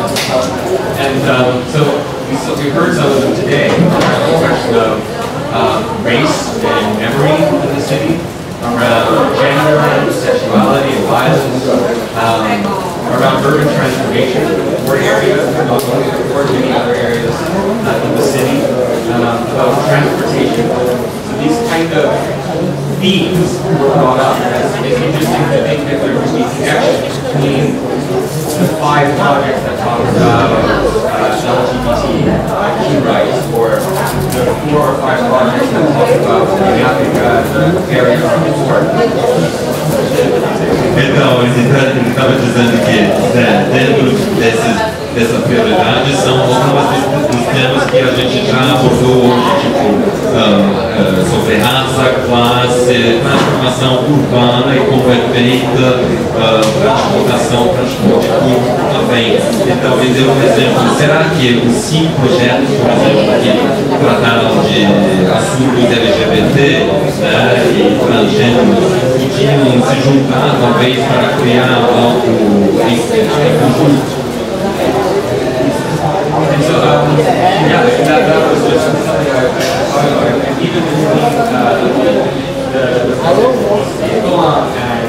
And so we heard some of them today, a question of race and memory in the city, around gender and sexuality and violence, around urban transformation, or areas, not only or many other areas in the city, about transportation. So these kind of themes were brought up, and it's interesting to think that there would be connections between the 5 projects that talk about LGBTQ rights, or the 4 or 5 projects that talk about the Africa as a area of support. Então, ele estava dizendo que dentro dessas prioridades são alguns dos temas que a gente já abordou hoje, tipo sobre raça, classe, transformação urbana e como é feita, transporte público também. Então, ele deu um exemplo. Será que os 5 projetos, por exemplo, que trataram de assuntos LGBT e transgêneros, podiam se juntar talvez para criar algo em conjunto? And so, yeah, that was just something I thought about. And even between the project go on and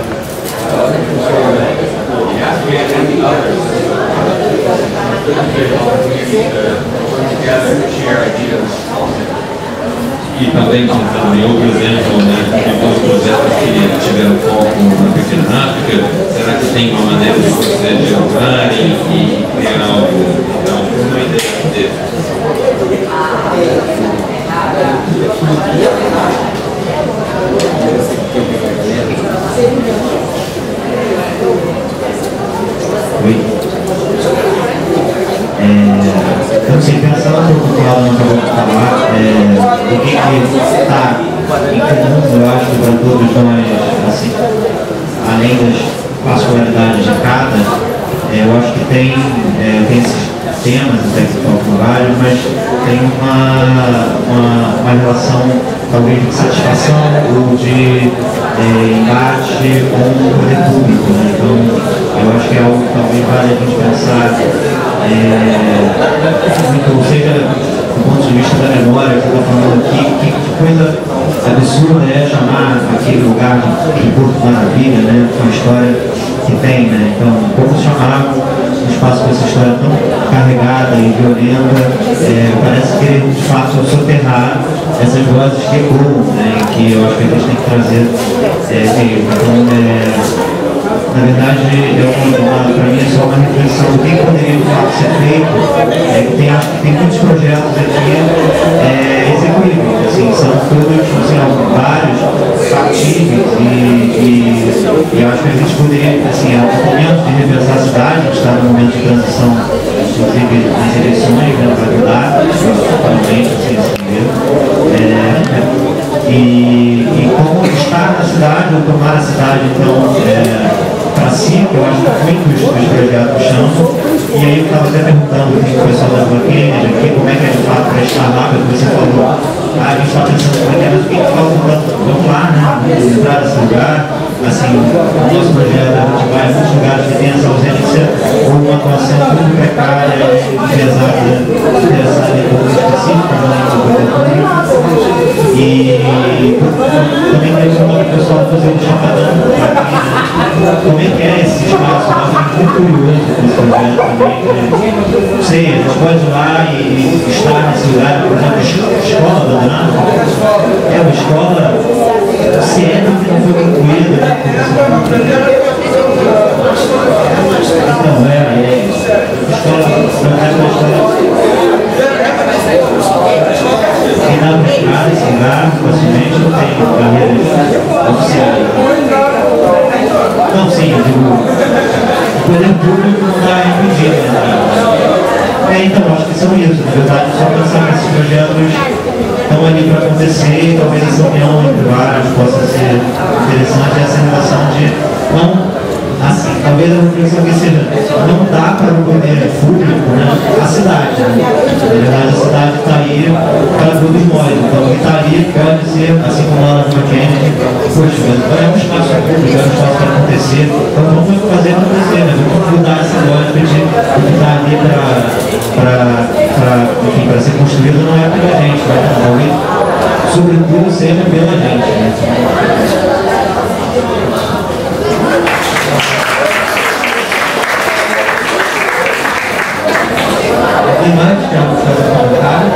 the African and the others, the opportunity to work together and share ideas. E também pensando em outro exemplo, de alguns projetos que tiveram foco na pequena África, será que tem uma maneira de vocês dialogarem e criar algo? Então, uma ideia dele. Oi? Então, assim, pensando no que o Claudio acabou de falar, o que está em comum, eu acho, para todos nós, assim, além das particularidades de cada, eu acho que tem esses temas, até que faltam vários, mas tem uma relação, talvez, de satisfação ou de embate com o poder público, né? Então, eu acho que é algo que talvez vale a gente pensar, ou seja, do ponto de vista da memória que eu estou falando aqui, que coisa absurda é chamar aquele lugar de Porto Maravilha, né? Com a história que tem, né? Então, como chamar um espaço com essa história tão carregada e violenta, parece querer de fato soterrar essas vozes que ecoam, né? Que eu acho que a gente tem que trazer então, na verdade, para mim é só uma reflexão do que poderia de fato ser feito. Acho que tem muitos projetos aqui execuíveis, assim, são todos, assim, vários factíveis e eu acho que a gente poderia, assim, ao momento de repensar a cidade, que está no momento de transição, inclusive nas eleições, né, para mudar, também mais rápido que você falou. A gente está pensando como é que vamos lá, né? Vamos entrar nesse lugar. Assim, o nosso projeto, a gente vai a muitos lugares que tem essa ausência ou uma atuação muito precária e pesada dessa economia específica, e também temos o pessoal fazer um chapadão aqui, né? Como é que é esse espaço? Eu muito curioso com esse projeto também. Não sei, a gente pode ir lá e estar nesse lugar, por exemplo, escola abandonada. É uma escola, se é que não foi concluída, né? Então, escola, quem dá para entrar nesse lugar facilmente não tem barreiras oficiais. Não, sim, eu digo, o poder público não está impedindo, né? Então, acho que são isso, na verdade, só pensar que esses projetos estão ali para acontecer e talvez essa união entre vários possa ser interessante, essa relação de não, assim, talvez a reflexão que seja, não dá para o poder público, né, a cidade, né? Na verdade a cidade está aí para todos nós, então o que está ali pode ser, assim como a Ana Kennedy, poxa, mas é um espaço público, é um espaço para acontecer, então vamos fazer acontecer, né? Vamos mudar essa lógica de que está ali para ser construído não é pela gente, mas sobretudo seja pela gente, né? Alguém mais quer fazer um comentário?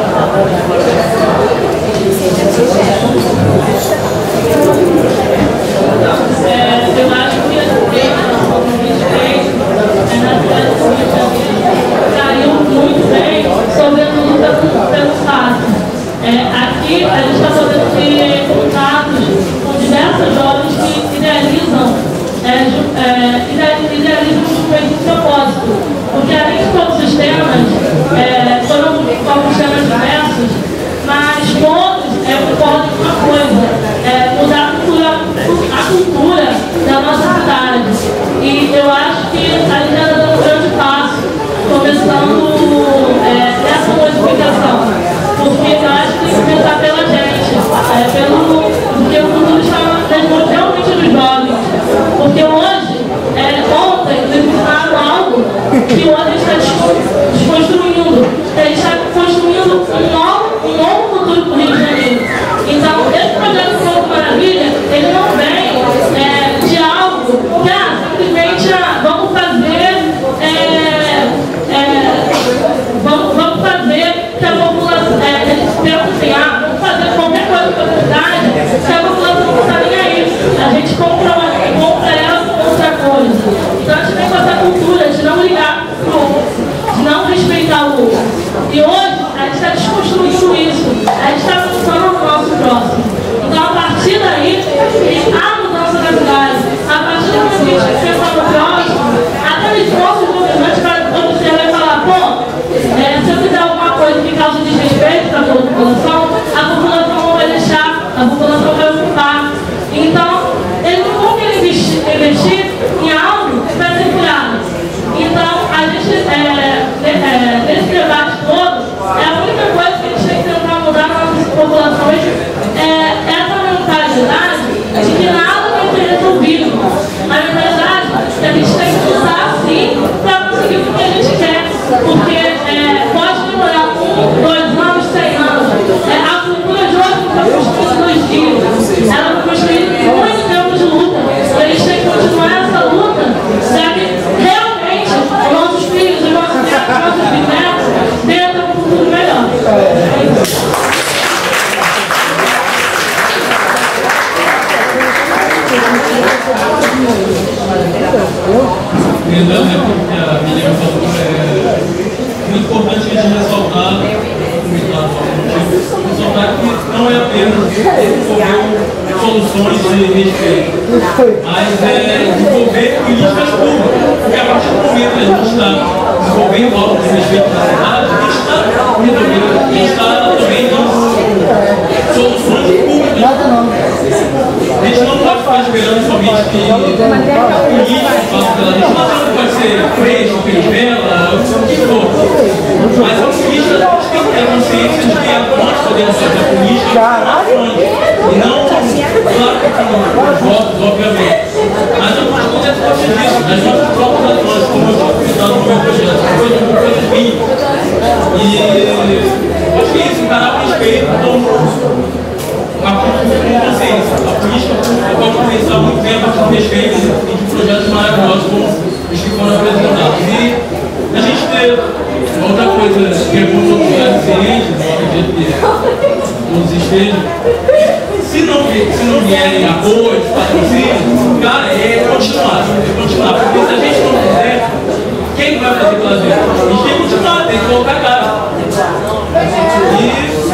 Eu acho que as temas que a gente fez na cidade do Rio de Janeiro caíram muito bem, sobretudo pelo fato. Aqui a gente está podendo ter contatos com diversos jovens que idealizam um propósito, porque além de todos os temas, foram alguns temas diversos, mas todos concordam com uma coisa, mudar a cultura da nossa cidade. E eu acho que a gente já está dando um grande passo, começando essa modificação, porque eu acho que tem que começar pela gente, porque o futuro está nas mãos realmente dos jovens, porque hoje, ontem, eles ensinaram algo que hoje a gente está desconstruindo. A gente está construindo um novo futuro para o Rio de Janeiro. Então, esse projeto do Campo Maravilha, ele não vem de algo que simplesmente vamos fazer que a população, eles pensam assim, vamos fazer qualquer coisa para a cidade que a população não está nem aí. A gente compra ela com outra coisa. Então a gente tem que fazer a cultura de não ligar para o outro, de não respeitar o outro. E hoje a gente está desconstruindo isso. A gente está pensando no nosso próximo. Então a partir daí, a mudança da cidade, a partir do momento que a gente pensa no próximo, até os nossos movimentos para observar e falar, se eu fizer alguma coisa que causa desrespeito para a população não vai deixar, a população vai ocupar. Então, eles não vão querer investir em algo que vai ser curado. Então, a gente, nesse debate todo, a única coisa que a gente tem que tentar mudar na nossa população é essa mentalidade de que nada vai ser resolvido. A mentalidade que a gente tem que usar sim para conseguir o que a gente quer. Porque pode demorar 1, 2 anos, 100 anos. A cultura de hoje não foi construída em 2 dias. Ela foi construída em muito tempo de luta. E a gente tem que continuar essa luta para que realmente os nossos filhos, os nossos netos, os nossos bisnetos tenham um futuro melhor. Lembrando que a Miriam falou, muito importante a gente ressaltar que não é apenas desenvolver soluções de respeito, mas desenvolver políticas públicas, porque a partir do momento que a gente está desenvolvendo algo de respeito na cidade, a gente está resolvendo, a gente está também dando soluções públicas. A gente não pode ficar esperando somente que políticos façam pela gente, não pode ser preso, peribela, o que for. Mas a política tem que ter consciência de que nós podemos fazer política e não, claro que tem os votos, obviamente. Mas eu não estou dentro disso, as nossas próprias ações, como eu tinha comentado no meu projeto, são coisas minhas. E acho que é isso, encarar o respeito, então, a consciência. A política pode começar muito bem a partir do respeito e de projetos maravilhosos como os que foram apresentados. E a gente ter outra coisa que é muito ciente, eu acredito que todos estejam, se não vierem apoio, patrocínio, cara, é continuar. Porque se a gente não fizer, quem vai fazer pela gente? A gente tem que continuar, tem que colocar a cara. E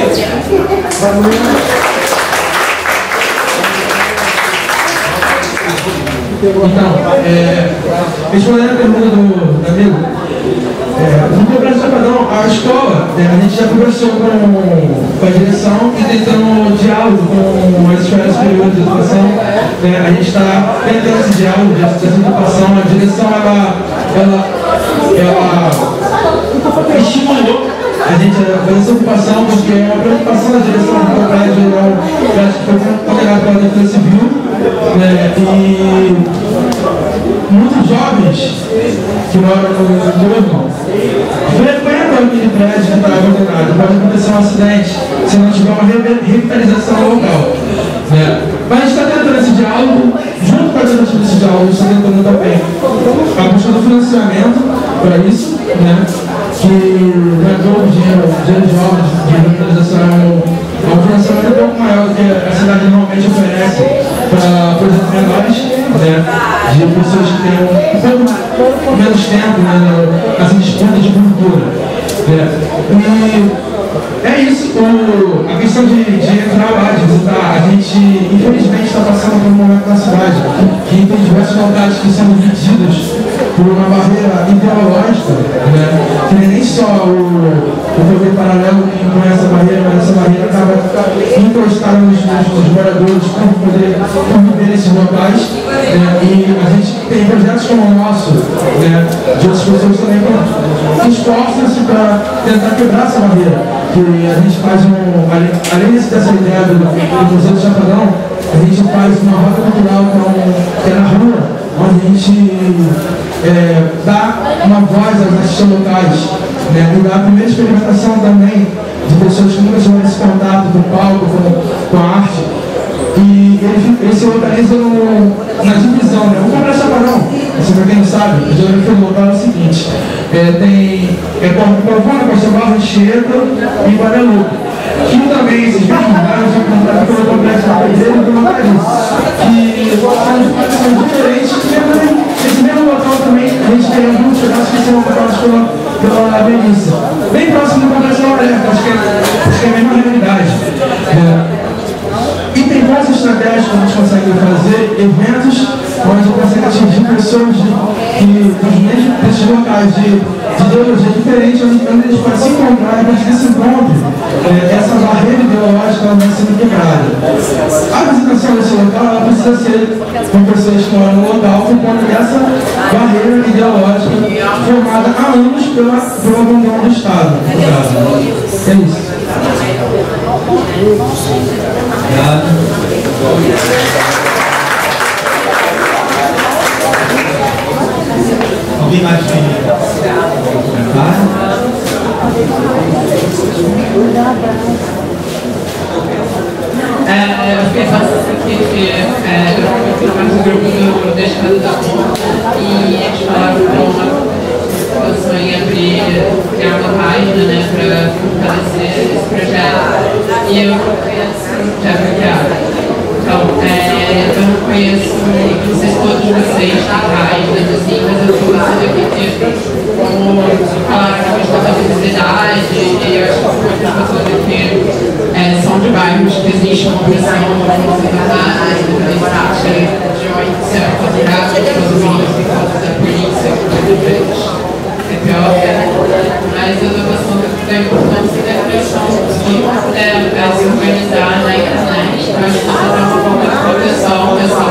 então, respondendo a pergunta do amigo, no Concurso Chapadão, a escola, a gente já conversou com a direção e tentando diálogo com as escolas superiores de educação. A gente está tentando esse diálogo de educação. A direção, ela estimulou a gente a fazer essa ocupação, porque é uma preocupação da direção do prédio geral, que acho que foi coordenado pela Defesa Civil, e muitos jovens que moram no Museu frequentam aquele prédio que está abandonado. Pode acontecer um acidente se não tiver uma revitalização local. Mas a gente está tentando esse diálogo, junto com a tentativa desse diálogo, a gente está tentando também a busca do financiamento para isso, que não é todo dinheiro de jovens de revitalização, é um financiamento um pouco maior do que a cidade normalmente oferece para projetos menores, de pessoas que têm um pouco menos tempo nessa disputa de cultura. E é isso, a questão de entrar lá, de visitar. A gente, infelizmente, está passando por um momento na cidade que tem diversos locais que são divididos por uma barreira ideológica, que nem só o poder paralelo que impõe essa barreira, mas essa barreira acaba encostada nos moradores para poder conviver nesses locais. E a gente tem projetos como o nosso, de outras pessoas também, que esforçam-se para tentar quebrar essa barreira. Que a gente faz além dessa ideia do Museu do Chapadão, a gente faz uma roda cultural que é na rua, onde a gente dá uma voz aos artistas locais, e dá a primeira experimentação também de pessoas que nunca tiveram esse contato com o palco, com a arte. E ele se localiza na divisão, O Concurso Chapadão, para quem não sabe, a geografia do local é o seguinte: tem Pavona, Costabal, Anchieta e Guadalupe. Que também esses mesmos bairros são comprados pelo Complexo da Pedreira e do Localismo, que são diferentes. Esse mesmo local também, a gente tem alguns pedaços que são ocupados pela Benícia. Bem próximo do Complexo da Alerta, acho que é a mesma realidade. E tem várias estratégias que a gente consegue fazer, eventos onde consegue atingir pessoas desses locais de ideologia diferente, onde eles podem se encontrar, e a partir desse encontro, essa barreira ideológica vai sendo quebrada. A visitação desse local ela precisa ser com pessoas que moram no local, por conta dessa barreira ideológica formada há anos pelo abandono do Estado. É isso. Obrigado. Alguém mais tem comentário? Eu fiquei passando aqui que eu fui parte do grupo do Deixado da Conta e eles falaram para uma situação em abrir, criar uma página para fortalecer esse projeto. E eu conheço já criado. Então, eu não conheço, não sei se todos vocês têm páginas assim, mas eu estou pensando aqui que, como falaram a questão da visibilidade, e eu acho que muitas pessoas aqui são de bairros que existe uma pressão muito verdade, de onde ser considerado pelos homens por causa da polícia, que muitas vezes é pior, mas eu estou pensando da importância da questão de se organizar na internet. Eu acho que você tem uma forma de proteção, pessoal,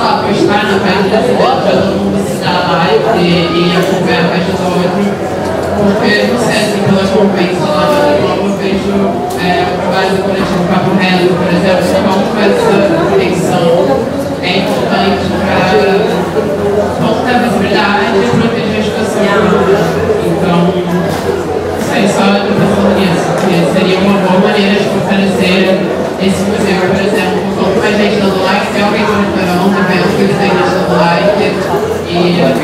postar na página da cidade para todo mundo se dar like e acompanhar a página do outro. Porque, não sei, assim, pelas convenções lá no Alemão, eu vejo o trabalho do coletivo Papo Reto, por exemplo, como essa conexão é importante para dar visibilidade e proteger as pessoas. Então, não sei, só eu pensando nisso, que seria uma boa maneira de oferecer esse museu, por exemplo, com quanto mais gente dando like, tem alguém monitorando, vendo que ele tem gente dando like, e sei lá,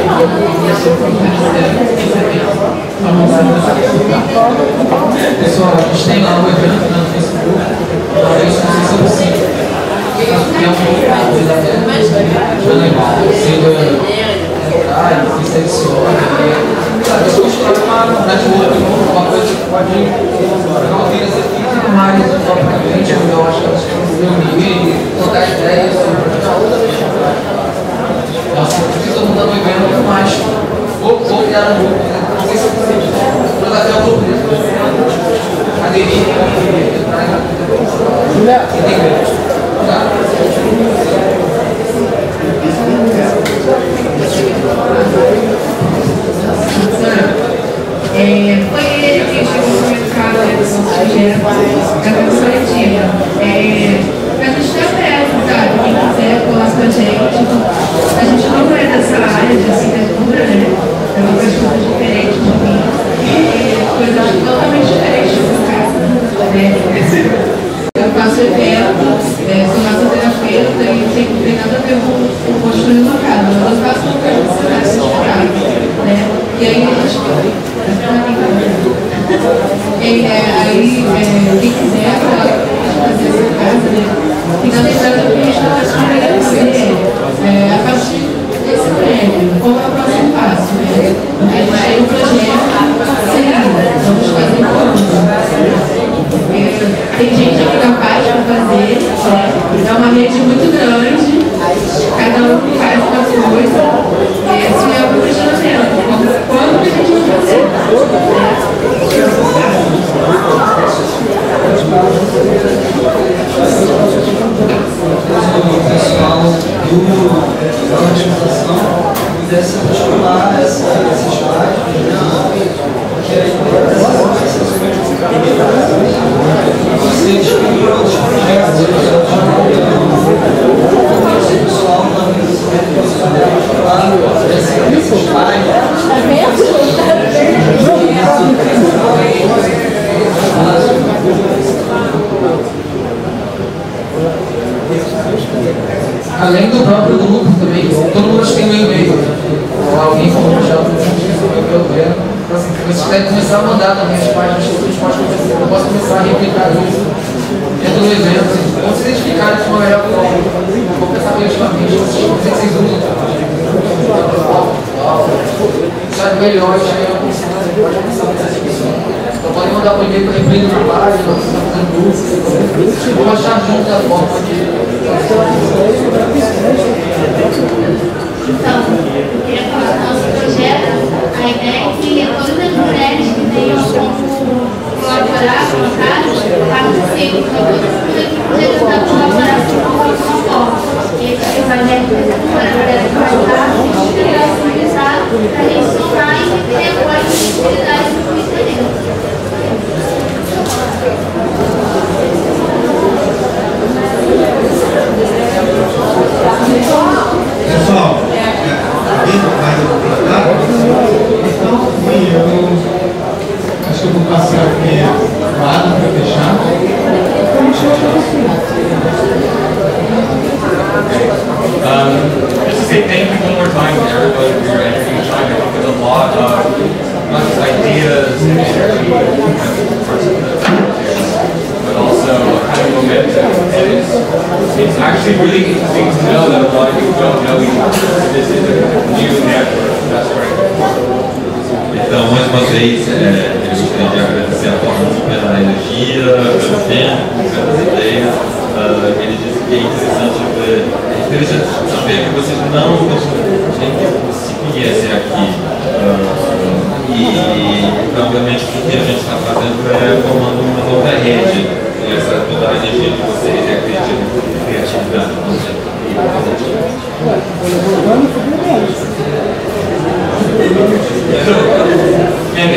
pessoal, a gente tem lá o evento no Facebook, talvez não sei se é possível. É um pouco mais legal, se seleciona, sabe, se continuar uma coisa que pode não vir a ser feita mais propriamente, eu acho que elas podem reunir e trocar ideias sobre nossa, por que todo mundo está vivendo mais ou criar um grupo, não sei se é possível, mas até o grupo aderir e entrar em entender. Tá? Foi ele que chegou no mercado do nosso projeto, da coletiva. A gente está aberto, sabe? Quem quiser colar com a gente não é dessa área de arquitetura, né? É uma coisa diferente de mim. Coisa totalmente diferente do casa. Eu faço evento, sou massoterapeuta e não tem nada a ver com construir uma casa, mas eu faço um evento certificado, né? E aí a gente quem quiser fazer essa casa, né? E na verdade o que a gente está querendo fazer a partir desse prédio, como é o próximo passo, né? A gente tem um projeto, vamos fazer coisas. Tem gente aqui capaz de fazer, né? É uma rede muito grande, cada um faz uma coisa, esse é o questionamento. Quando que a gente vai fazer? O pessoal da organização pudesse articular esses páginas, porque aí vocês criam outros projetos, o pessoal da organização pode articular esses páginas. Além do próprio grupo também, todo mundo tem um e-mail, alguém falou já, vocês devem começar a mandar também as páginas que vocês podem acontecer. Eu posso começar a replicar isso dentro do evento, vamos se identificar de uma melhor forma. Vou pensar coletivamente, não sei se vocês usam. Sabe melhor, já é uma pode começar a pensar nisso. Então podem mandar por e-mail para replay na página, ou se está fazendo grupo, vou achar junto a forma de. Então, eu queria falar do nosso projeto. A ideia é que todas as mulheres que tenham como colaborar com a casa participem. Então, todas as mulheres que poderem colaborar com uma forma. E a gente vai ver para a mulher que vai estar sensibilizada para a gente somar e ter mais visibilidade do interesse. Pessoal, alguém mais algum comentário? Então, eu acho que eu vou passar aqui o lado para fechar. Just to say thank you one more time to everybody for your energy and time. I think there's a lot of not just ideas and energy but also a kind of momentum. And it's actually really interesting to know that a lot of people don't know each other. This is a new network. That's great. Então, mais uma vez, eu gostaria de agradecer a todos pela energia, pelo tempo, pelas ideias. Ele disse que é interessante saber que vocês não se conhecem aqui. E, obviamente, o que a gente está fazendo é formando uma nova rede. Essa toda a energia de vocês e acredito em criatividade. And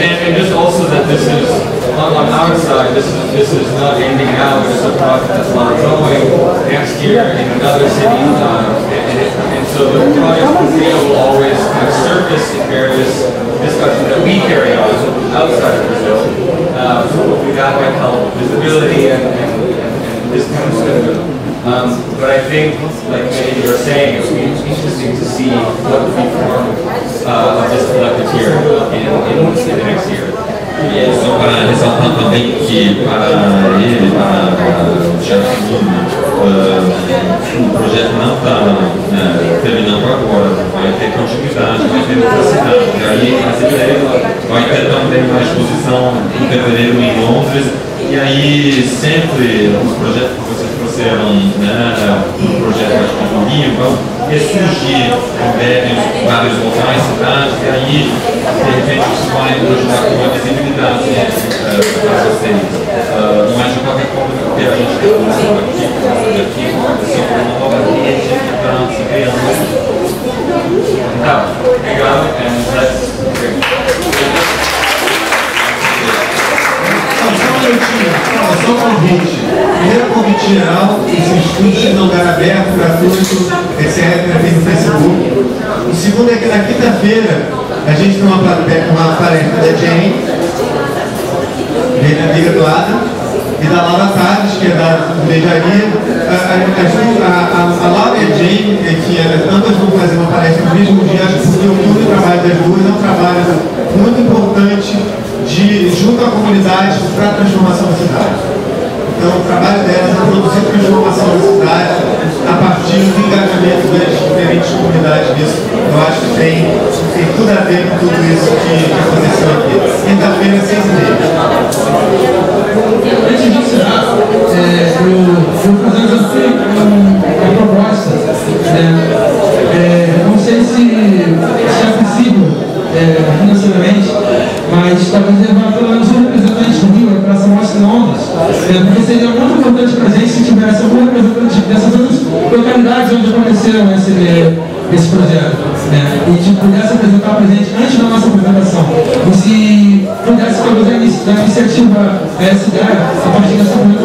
this is on our side. This is not ending now. It's a project that's ongoing next year in another city, and so the project with Rio will always kind of surface in various discussions that we carry on outside of Brazil. That might help visibility and this kind of stuff. But I think, like many of you are saying, it would be interesting to see what the form of this collective here in the next year. E só para ressaltar também que para ele, para o Teatro Mundo, o projeto não está terminando agora, vai ter continuidade, vai ter outra cidade. E aí a cidade vai ter também uma exposição em fevereiro em Londres. E aí sempre os projetos que vocês trouxeram, o projeto do Rio, vão ressurgir em vários locais, cidades, e aí de repente isso vai ajudar com uma visibilidade para vocês. Mas de qualquer forma, o que a gente está começando aqui, aconteceu com uma nova rede que está se criando. Então, obrigado, Só um convite. Primeiro convite geral, esse estúdio num lugar aberto, gratuito, etc. Tem no Facebook. O segundo é que na quinta-feira a gente tem uma palestra da Jane, minha amiga do lado, e da Laura Salles, que é da Beijaria. A Laura e a Jane, enfim, ambas vão fazer uma palestra no mesmo dia, porque o trabalho das duas é um trabalho muito importante junto à comunidade para a transformação da cidade. Então, o trabalho delas é produzir transformação da cidade a partir do engajamento das diferentes comunidades nisso. Eu acho que tem tudo a ver com tudo isso que aconteceu aqui. Quinta-feira, 6h30. Antes de encerrar, eu vou fazer uma proposta. Não sei se é possível financeiramente, mas talvez levar pelo menos um representante do Rio para essa mostra em Londres, porque seria muito importante para a gente se tivesse algum representante dessas outras localidades onde aconteceram esse projeto, e pudesse apresentar para a gente antes da nossa apresentação, e se pudesse talvez a iniciativa, essa ideia, a partir dessa comunidade